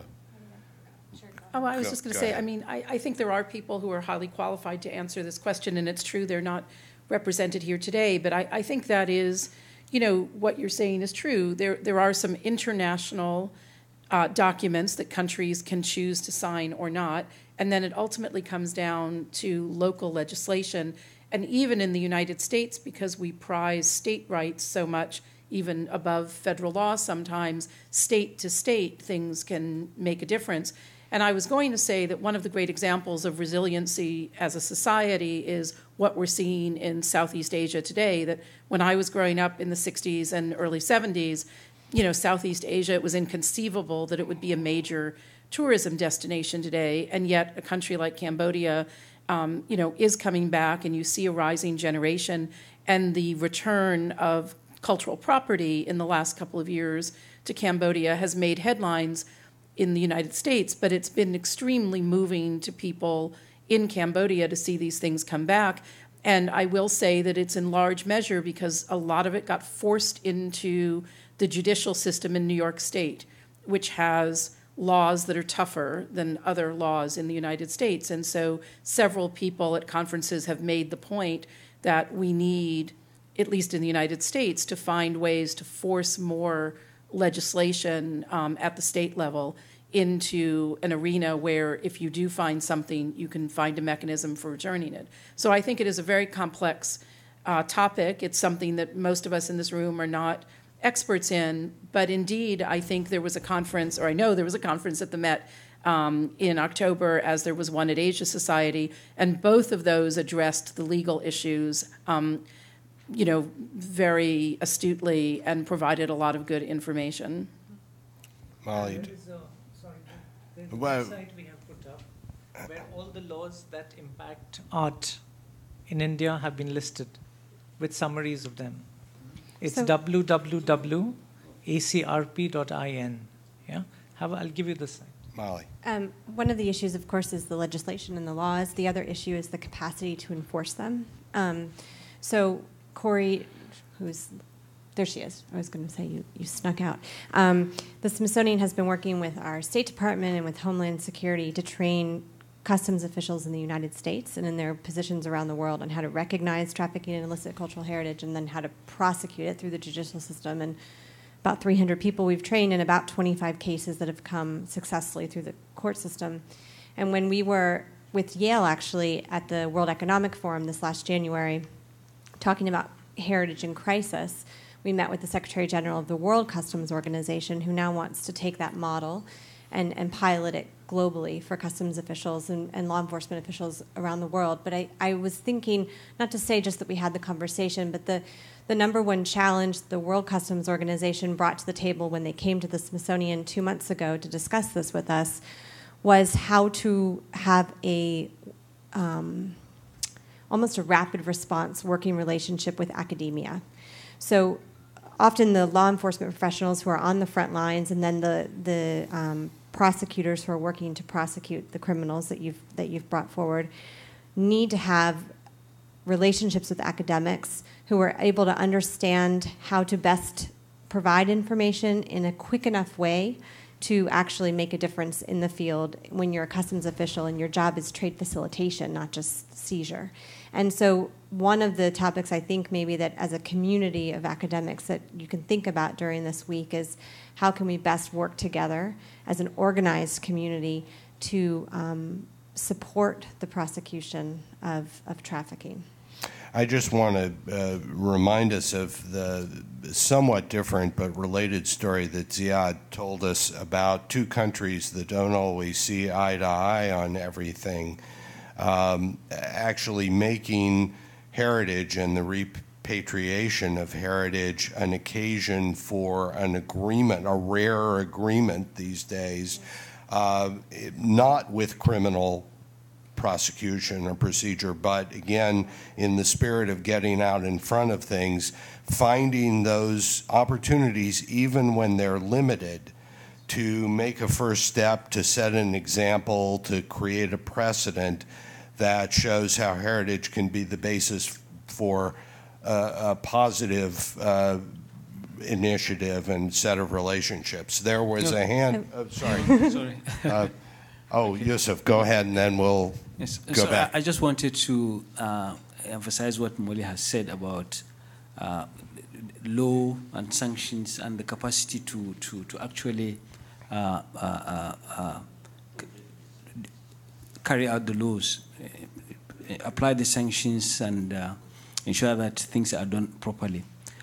Speaker 5: Oh, I was
Speaker 1: Go-
Speaker 5: just going to
Speaker 1: go
Speaker 5: say,
Speaker 1: ahead.
Speaker 5: I mean, I, I think there are people who are highly qualified to answer this question, and it's true they're not represented here today, but I, I think that is, you know, what you're saying is true. There, there are some international uh, documents that countries can choose to sign or not, and then it ultimately comes down to local legislation. And even in the United States, because we prize state rights so much, even above federal law sometimes, state to state, things can make a difference. And I was going to say that one of the great examples of resiliency as a society is what we're seeing in Southeast Asia today, that when I was growing up in the sixties and early seventies, you know, Southeast Asia, it was inconceivable that it would be a major tourism destination today, and yet a country like Cambodia, um, you know, is coming back, and you see a rising generation, and the return of cultural property in the last couple of years to Cambodia has made headlines in the United States, but it's been extremely moving to people in Cambodia to see these things come back. And I will say that it's in large measure because a lot of it got forced into the judicial system in New York State, which has laws that are tougher than other laws in the United States. And so several people at conferences have made the point that we need, at least in the United States, to find ways to force more legislation um, at the state level into an arena where if you do find something, you can find a mechanism for returning it. So I think it is a very complex uh, topic. It's something that most of us in this room are not experts in, but indeed I think there was a conference, or I know there was a conference at the Met um, in October, as there was one at Asia Society, and both of those addressed the legal issues um, you know, very astutely and provided a lot of good information.
Speaker 1: Molly.
Speaker 8: There is a, sorry, there's a
Speaker 1: Well-
Speaker 8: website we have put up where all the laws that impact art in India have been listed with summaries of them. It's
Speaker 2: So-
Speaker 8: w w w dot a c r p dot i n. Yeah, have a, I'll give you the site.
Speaker 1: Molly.
Speaker 2: Um, one of the issues, of course, is the legislation and the laws. The other issue is the capacity to enforce them. Um, so Corey, who's, there she is. I was going to say you, you snuck out. Um, the Smithsonian has been working with our State Department and with Homeland Security to train customs officials in the United States and in their positions around the world on how to recognize trafficking in illicit cultural heritage and then how to prosecute it through the judicial system. And about three hundred people we've trained in about twenty-five cases that have come successfully through the court system. And when we were with Yale, actually, at the World Economic Forum this last January, talking about heritage in crisis, we met with the Secretary General of the World Customs Organization, who now wants to take that model and, and pilot it globally for customs officials and, and law enforcement officials around the world. But I, I was thinking, not to say just that we had the conversation, but the, the number one challenge the World Customs Organization brought to the table when they came to the Smithsonian two months ago to discuss this with us was how to have a um, almost a rapid response working relationship with academia. So often the law enforcement professionals who are on the front lines and then the, the um, prosecutors who are working to prosecute the criminals that you've, that you've brought forward need to have relationships with academics who are able to understand how to best provide information in a quick enough way to actually make a difference in the field when you're a customs official and your job is trade facilitation, not just seizure. And so one of the topics I think maybe that as a community of academics that you can think about during this week is how can we best work together as an organized community to um, support the prosecution of, of trafficking.
Speaker 1: I just want to uh, remind us of the somewhat different but related story that Ziad told us about two countries that don't always see eye to eye on everything, um, actually making heritage and the repatriation of heritage an occasion for an agreement, a rare agreement these days, uh, not with criminal prosecution or procedure, but again, in the spirit of getting out in front of things, finding those opportunities, even when they're limited, to make a first step, to set an example, to create a precedent that shows how heritage can be the basis for uh, a positive uh, initiative and set of relationships. There was
Speaker 9: No.
Speaker 1: a hand, oh, sorry.
Speaker 9: Sorry.
Speaker 1: uh, oh, Yusuf, go ahead and then we'll
Speaker 9: Yes.
Speaker 1: go
Speaker 9: so
Speaker 1: back.
Speaker 9: I, I just wanted to uh, emphasize what Molly has said about uh, law and sanctions and the capacity to, to, to actually uh, uh, uh, uh, carry out the laws, uh, apply the sanctions, and uh, ensure that things are done properly.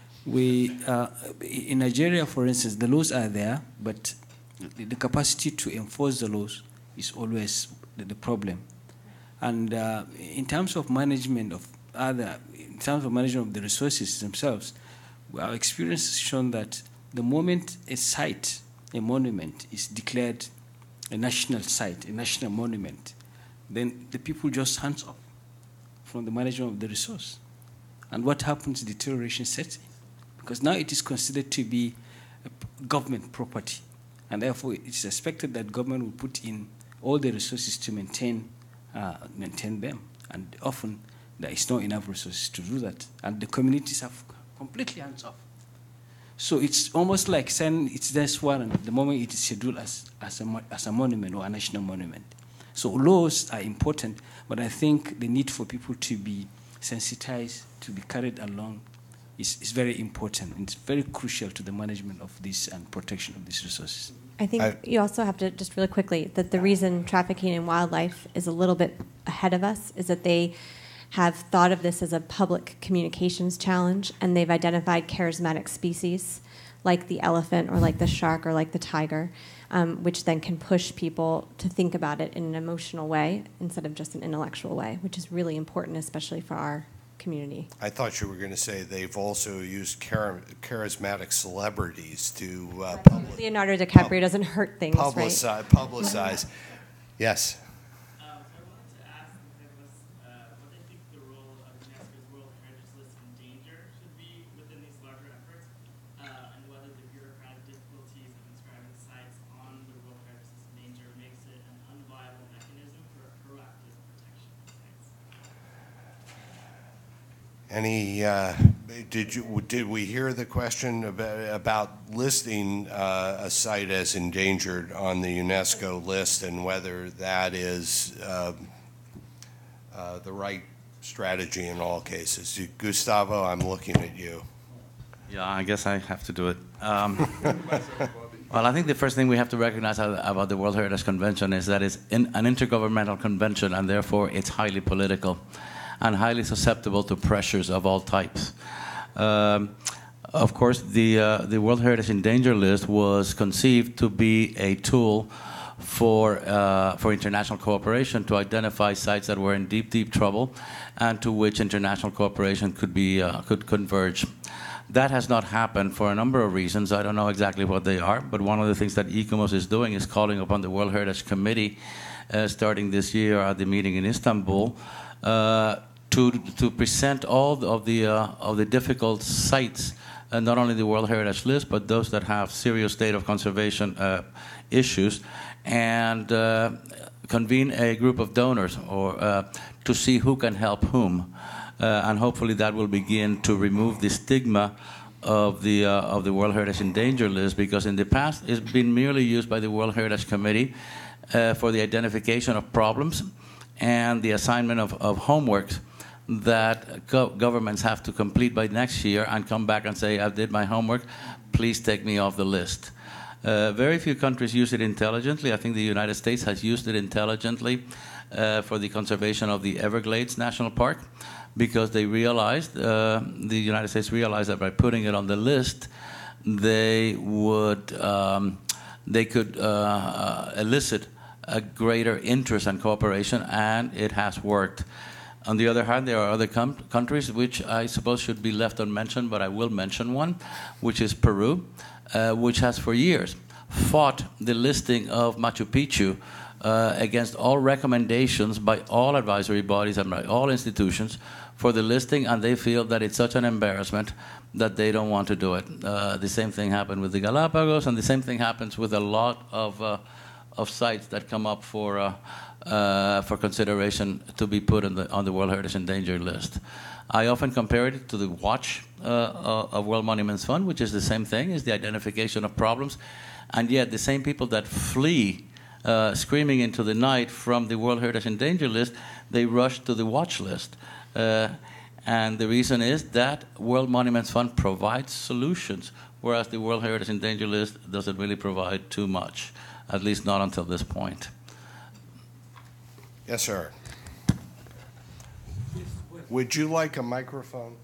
Speaker 9: We, uh, in Nigeria, for instance, the laws are there, but the, the capacity to enforce the laws is always the, the problem. And uh, in terms of management of other, in terms of management of the resources themselves, our experience has shown that the moment a site, a monument, is declared a national site, a national monument, then the people just hands off from the management of the resource. And what happens? Deterioration sets in, because now it is considered to be a government property, and therefore it is expected that government will put in all the resources to maintain uh, maintain them. And often there is not enough resources to do that, and the communities have completely hands off. So it's almost like saying it's their sworn the moment it is scheduled as as a as a monument or a national monument. So laws are important, but I think the need for people to be sensitized, to be carried along, is, is very important. It's very crucial to the management of this and protection of these resources.
Speaker 2: I think
Speaker 1: I,
Speaker 2: you also have to, just really quickly, that the reason trafficking in wildlife is a little bit ahead of us is that they have thought of this as a public communications challenge, and they've identified charismatic species like the elephant or like the shark or like the tiger, um, which then can push people to think about it in an emotional way instead of just an intellectual way, which is really important, especially for our community.
Speaker 1: I thought you were going to say they've also used char charismatic celebrities to uh, public,
Speaker 2: Leonardo DiCaprio pub doesn't hurt things,
Speaker 1: publicize,
Speaker 2: right?
Speaker 1: publicize. Yes.
Speaker 12: Um, so I wanted to ask Nicholas uh, what they think the role of UNESCO's World Heritage List in danger should be within these larger efforts, uh, and whether the bureaucratic difficulties of inscribing sites on the World Heritage List in danger makes it an unviable mechanism for proactive protection of sites.
Speaker 1: Any, uh, did you, did we hear the question about, about listing uh, a site as endangered on the UNESCO list and whether that is uh, uh, the right strategy in all cases? Gustavo, I'm looking at you.
Speaker 4: Yeah, I guess I have to do it. Um, well, I think the first thing we have to recognize about the World Heritage Convention is that it's in an intergovernmental convention, and therefore it's highly political and highly susceptible to pressures of all types. Um, of course, the, uh, the World Heritage in Danger List was conceived to be a tool for, uh, for international cooperation to identify sites that were in deep, deep trouble and to which international cooperation could, be, uh, could converge. That has not happened for a number of reasons. I don't know exactly what they are, but one of the things that ICOMOS is doing is calling upon the World Heritage Committee, uh, starting this year at the meeting in Istanbul, uh, to to present all of the uh, of the difficult sites, uh, not only the World Heritage List, but those that have serious state of conservation uh, issues, and uh, convene a group of donors or uh, to see who can help whom, uh, and hopefully that will begin to remove the stigma of the uh, of the World Heritage in Danger List, because in the past it's been merely used by the World Heritage Committee uh, for the identification of problems and the assignment of, of homework that go governments have to complete by next year and come back and say, I did my homework, please take me off the list. Uh, very few countries use it intelligently. I think the United States has used it intelligently uh, for the conservation of the Everglades National Park. because they realized, uh, the United States realized that by putting it on the list, they would, um, they could uh, elicit a greater interest and cooperation, and it has worked. On the other hand, there are other com- countries which I suppose should be left unmentioned, but I will mention one, which is Peru, uh, which has for years fought the listing of Machu Picchu uh, against all recommendations by all advisory bodies and by all institutions for the listing, and they feel that it's such an embarrassment that they don't want to do it. Uh, the same thing happened with the Galapagos, and the same thing happens with a lot of uh, of sites that come up for uh, uh, for consideration to be put on the on the World Heritage Endangered list. I often compare it to the watch uh, of World Monuments Fund, which is the same thing, is the identification of problems, and yet the same people that flee uh, screaming into the night from the World Heritage Endangered list, they rush to the watch list. Uh, and the reason is that World Monuments Fund provides solutions, whereas the World Heritage Endangered list doesn't really provide too much, at least not until this point.
Speaker 1: Yes, sir. Would you like a microphone?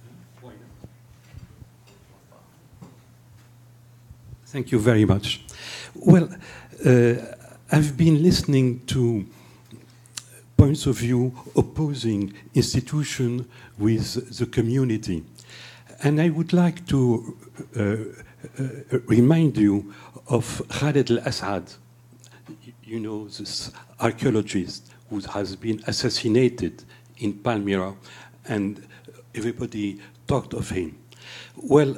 Speaker 13: Thank you very much. Well, uh, I've been listening to points of view opposing institution with the community. And I would like to uh, uh, remind you of Khaled al-Assad, you know, this archaeologist who has been assassinated in Palmyra, and everybody talked of him. Well,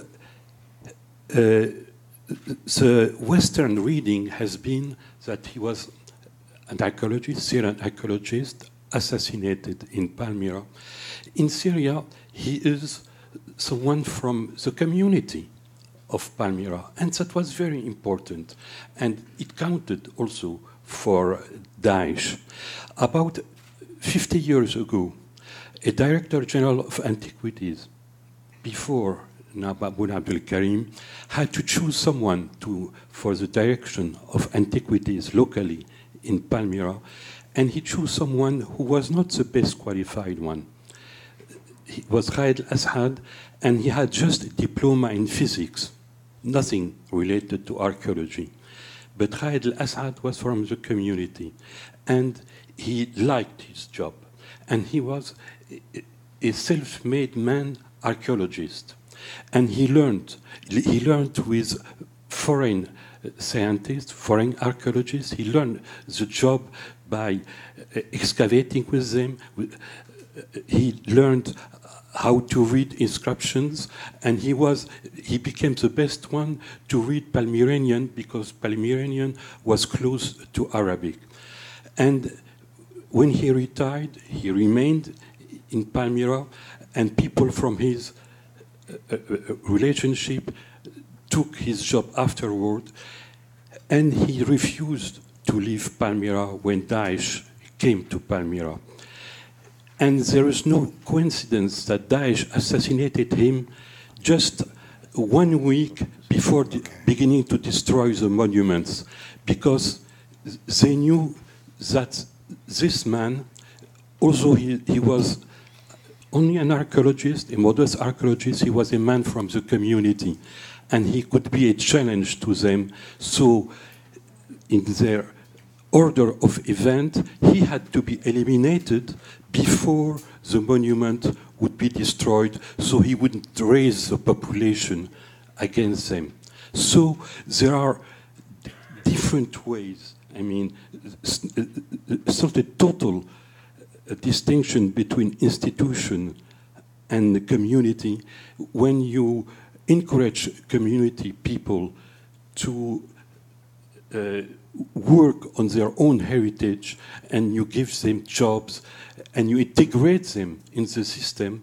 Speaker 13: uh, the Western reading has been that he was an archaeologist, Syrian archaeologist, assassinated in Palmyra. In Syria, he is someone from the community of Palmyra, and that was very important. And it counted also for Daesh. About fifty years ago, a Director General of Antiquities, before Abu Abdul Karim, had to choose someone to, for the direction of antiquities locally in Palmyra, and he chose someone who was not the best qualified one. He was Khaled al-Assad, and he had just a diploma in physics, nothing related to archaeology. But Khaled al-Assad was from the community, and he liked his job. And he was a self-made man archaeologist. And he learned, he learned with foreign scientists, foreign archaeologists. He learned the job by excavating with them. He learned how to read inscriptions, and he was he became the best one to read Palmyrenian, because Palmyrenian was close to Arabic. And when he retired, he remained in Palmyra, and people from his uh, uh, relationship took his job afterward, and he refused to leave Palmyra when Daesh came to Palmyra. And there is no coincidence that Daesh assassinated him just one week before the beginning to destroy the monuments, because they knew that this man, although he, he was only an archaeologist, a modest archaeologist, he was a man from the community, and he could be a challenge to them. So in their order of event, he had to be eliminated before the monument would be destroyed, so he wouldn't raise the population against them. So there are different ways. I mean, it's not a total distinction between institution and the community. When you encourage community people to uh, work on their own heritage, and you give them jobs, and you integrate them in the system,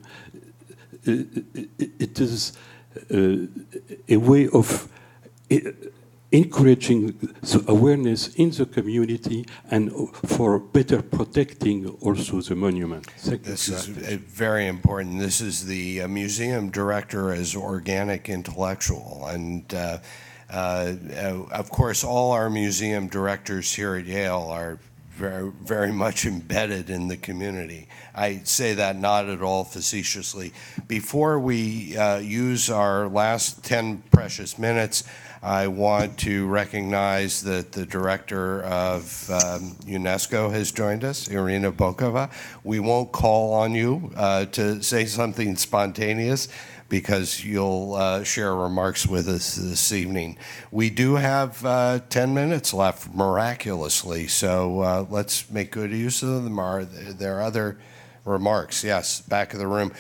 Speaker 13: it is a way of encouraging the awareness in the community and for better protecting also the monument. Thank
Speaker 1: this
Speaker 13: you.
Speaker 1: is very important. This is the uh, museum director as organic intellectual. And uh, uh, of course, all our museum directors here at Yale are very, very much embedded in the community. I say that not at all facetiously. Before we uh, use our last ten precious minutes, I want to recognize that the director of um, UNESCO has joined us, Irina Bokova. We won't call on you uh, to say something spontaneous, because you'll uh, share remarks with us this evening. We do have uh, ten minutes left, miraculously, so uh, let's make good use of them. Are there other remarks? Yes, back of the room.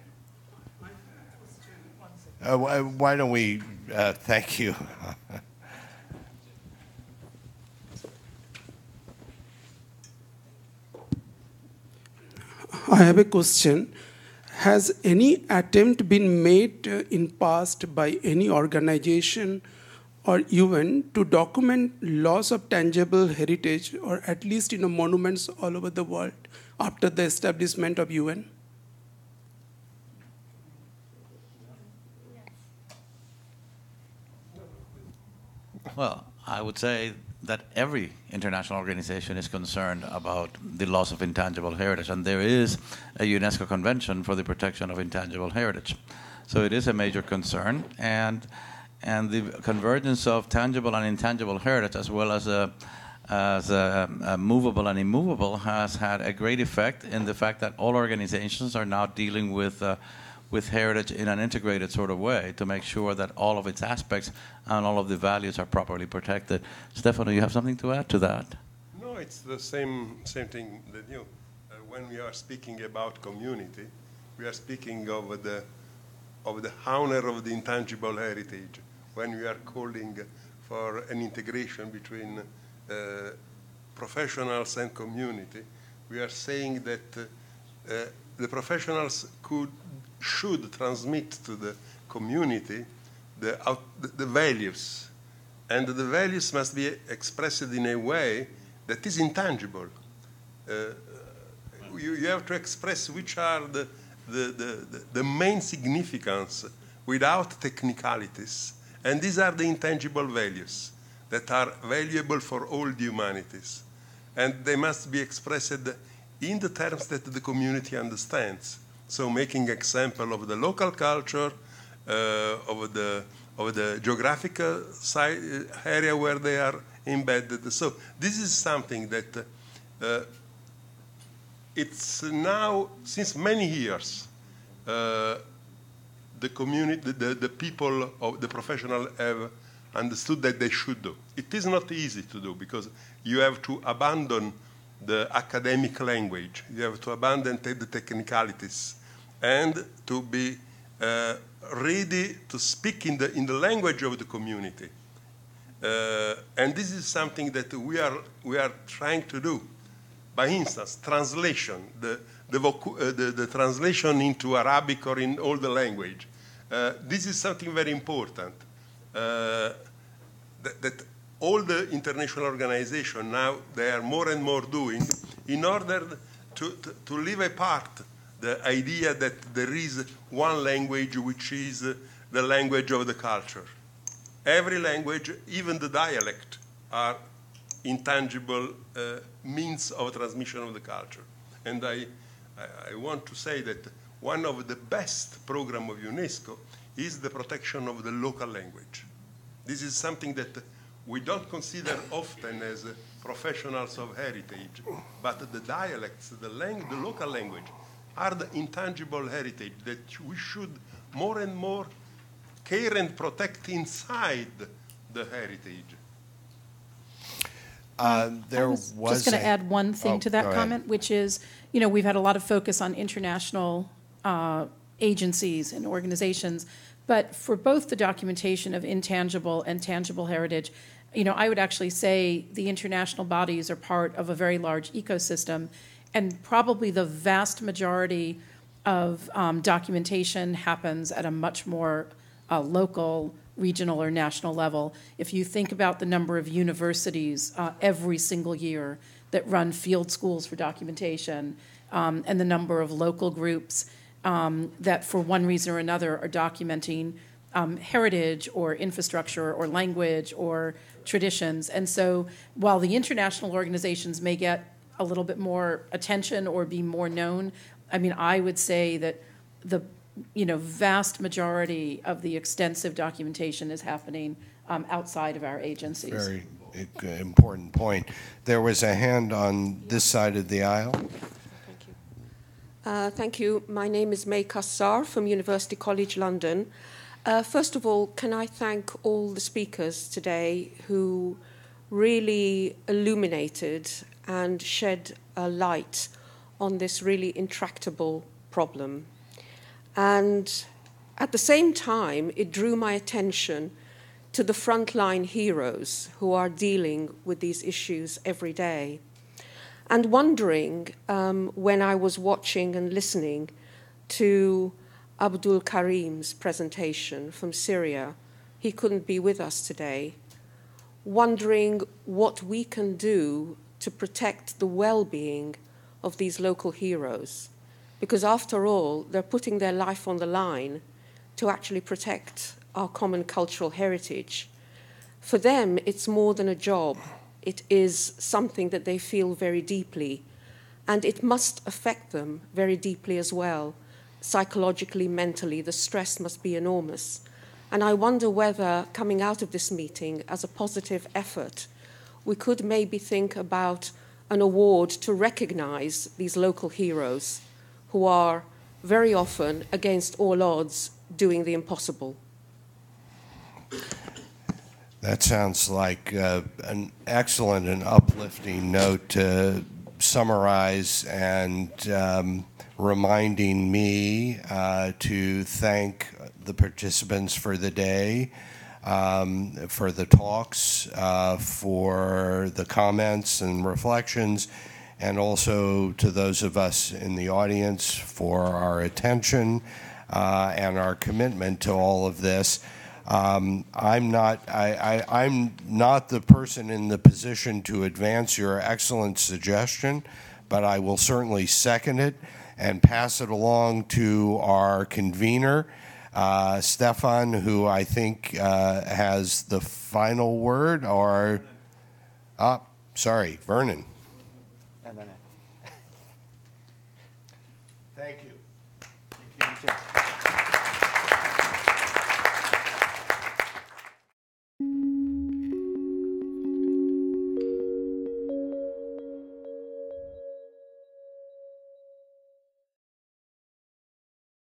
Speaker 1: Uh, why don't we, uh, thank you.
Speaker 14: I have a question. Has any attempt been made uh, in past by any organization or event to document loss of tangible heritage, or at least you know, monuments all over the world after the establishment of U N?
Speaker 4: Well, I would say that every international organization is concerned about the loss of intangible heritage, and there is a UNESCO Convention for the Protection of Intangible Heritage. So it is a major concern, and and the convergence of tangible and intangible heritage, as well as a, as a, a movable and immovable, has had a great effect in the fact that all organizations are now dealing with uh, with heritage in an integrated sort of way to make sure that all of its aspects and all of the values are properly protected. Stefano, you have something to add to that?
Speaker 3: No, it's the same same thing that you. Uh, when we are speaking about community, we are speaking of the of the honor of the intangible heritage. When we are calling for an integration between uh, professionals and community, we are saying that uh, uh, the professionals could should transmit to the community the, out, the, the values, and the values must be expressed in a way that is intangible. Uh, you, you have to express which are the, the, the, the main significance without technicalities, and these are the intangible values that are valuable for all the humanities, and they must be expressed in the terms that the community understands. So making example of the local culture, uh, of the of the geographical site, area where they are embedded. So this is something that uh, it's now, since many years, uh, the community, the, the people, of the professional have understood that they should do. It is not easy to do, because you have to abandon the academic language. You have to abandon the technicalities and to be uh, ready to speak in the, in the language of the community. Uh, and this is something that we are, we are trying to do. By instance, translation, the, the, vocu uh, the, the translation into Arabic or in all the language. Uh, this is something very important. Uh, that, that all the international organizations now, they are more and more doing in order to, to, to leave apart the idea that there is one language which is the language of the culture. Every language, even the dialect, are intangible uh, means of transmission of the culture. And I, I, I want to say that one of the best programs of UNESCO is the protection of the local language. This is something that we don't consider often as professionals of heritage, but the dialects, the, lang the local language, are the intangible heritage that we should more and more care and protect inside the heritage.
Speaker 1: Uh, there
Speaker 5: I was,
Speaker 1: was
Speaker 5: just going to
Speaker 1: a-
Speaker 5: add one thing
Speaker 1: Oh,
Speaker 5: to that
Speaker 1: go ahead.
Speaker 5: comment, which is, you know, we've had a lot of focus on international uh, agencies and organizations, but for both the documentation of intangible and tangible heritage, you know, I would actually say the international bodies are part of a very large ecosystem, and probably the vast majority of um, documentation happens at a much more uh, local, regional, or national level. If you think about the number of universities uh, every single year that run field schools for documentation, um, and the number of local groups um, that for one reason or another are documenting um, heritage or infrastructure or language or traditions. And so while the international organizations may get a little bit more attention or be more known, I mean, I would say that the you know, vast majority of the extensive documentation is happening um, outside of our agencies.
Speaker 1: Very important point. There was a hand on this side of the aisle.
Speaker 15: Thank you. Uh, thank you. My name is May Kassar from University College London. Uh, first of all, can I thank all the speakers today who really illuminated and shed a light on this really intractable problem. And at the same time, it drew my attention to the frontline heroes who are dealing with these issues every day. And wondering, um, when I was watching and listening to Abdul Karim's presentation from Syria, he couldn't be with us today, wondering what we can do to protect the well-being of these local heroes. Because after all, they're putting their life on the line to actually protect our common cultural heritage. For them, it's more than a job. It is something that they feel very deeply, and it must affect them very deeply as well. Psychologically, mentally, the stress must be enormous. And I wonder whether, coming out of this meeting as a positive effort, we could maybe think about an award to recognize these local heroes who are very often, against all odds, doing the impossible.
Speaker 1: That sounds like uh, an excellent and uplifting note to summarize and um, reminding me uh, to thank the participants for the day, um, for the talks, uh, for the comments and reflections, and also to those of us in the audience for our attention uh, and our commitment to all of this. Um, I'm not. I, I, I'm not the person in the position to advance your excellent suggestion, but I will certainly second it and pass it along to our convener, uh, Stefan, who I think uh, has the final word. Or, ah, sorry, Vernon. Thank you. Thank you.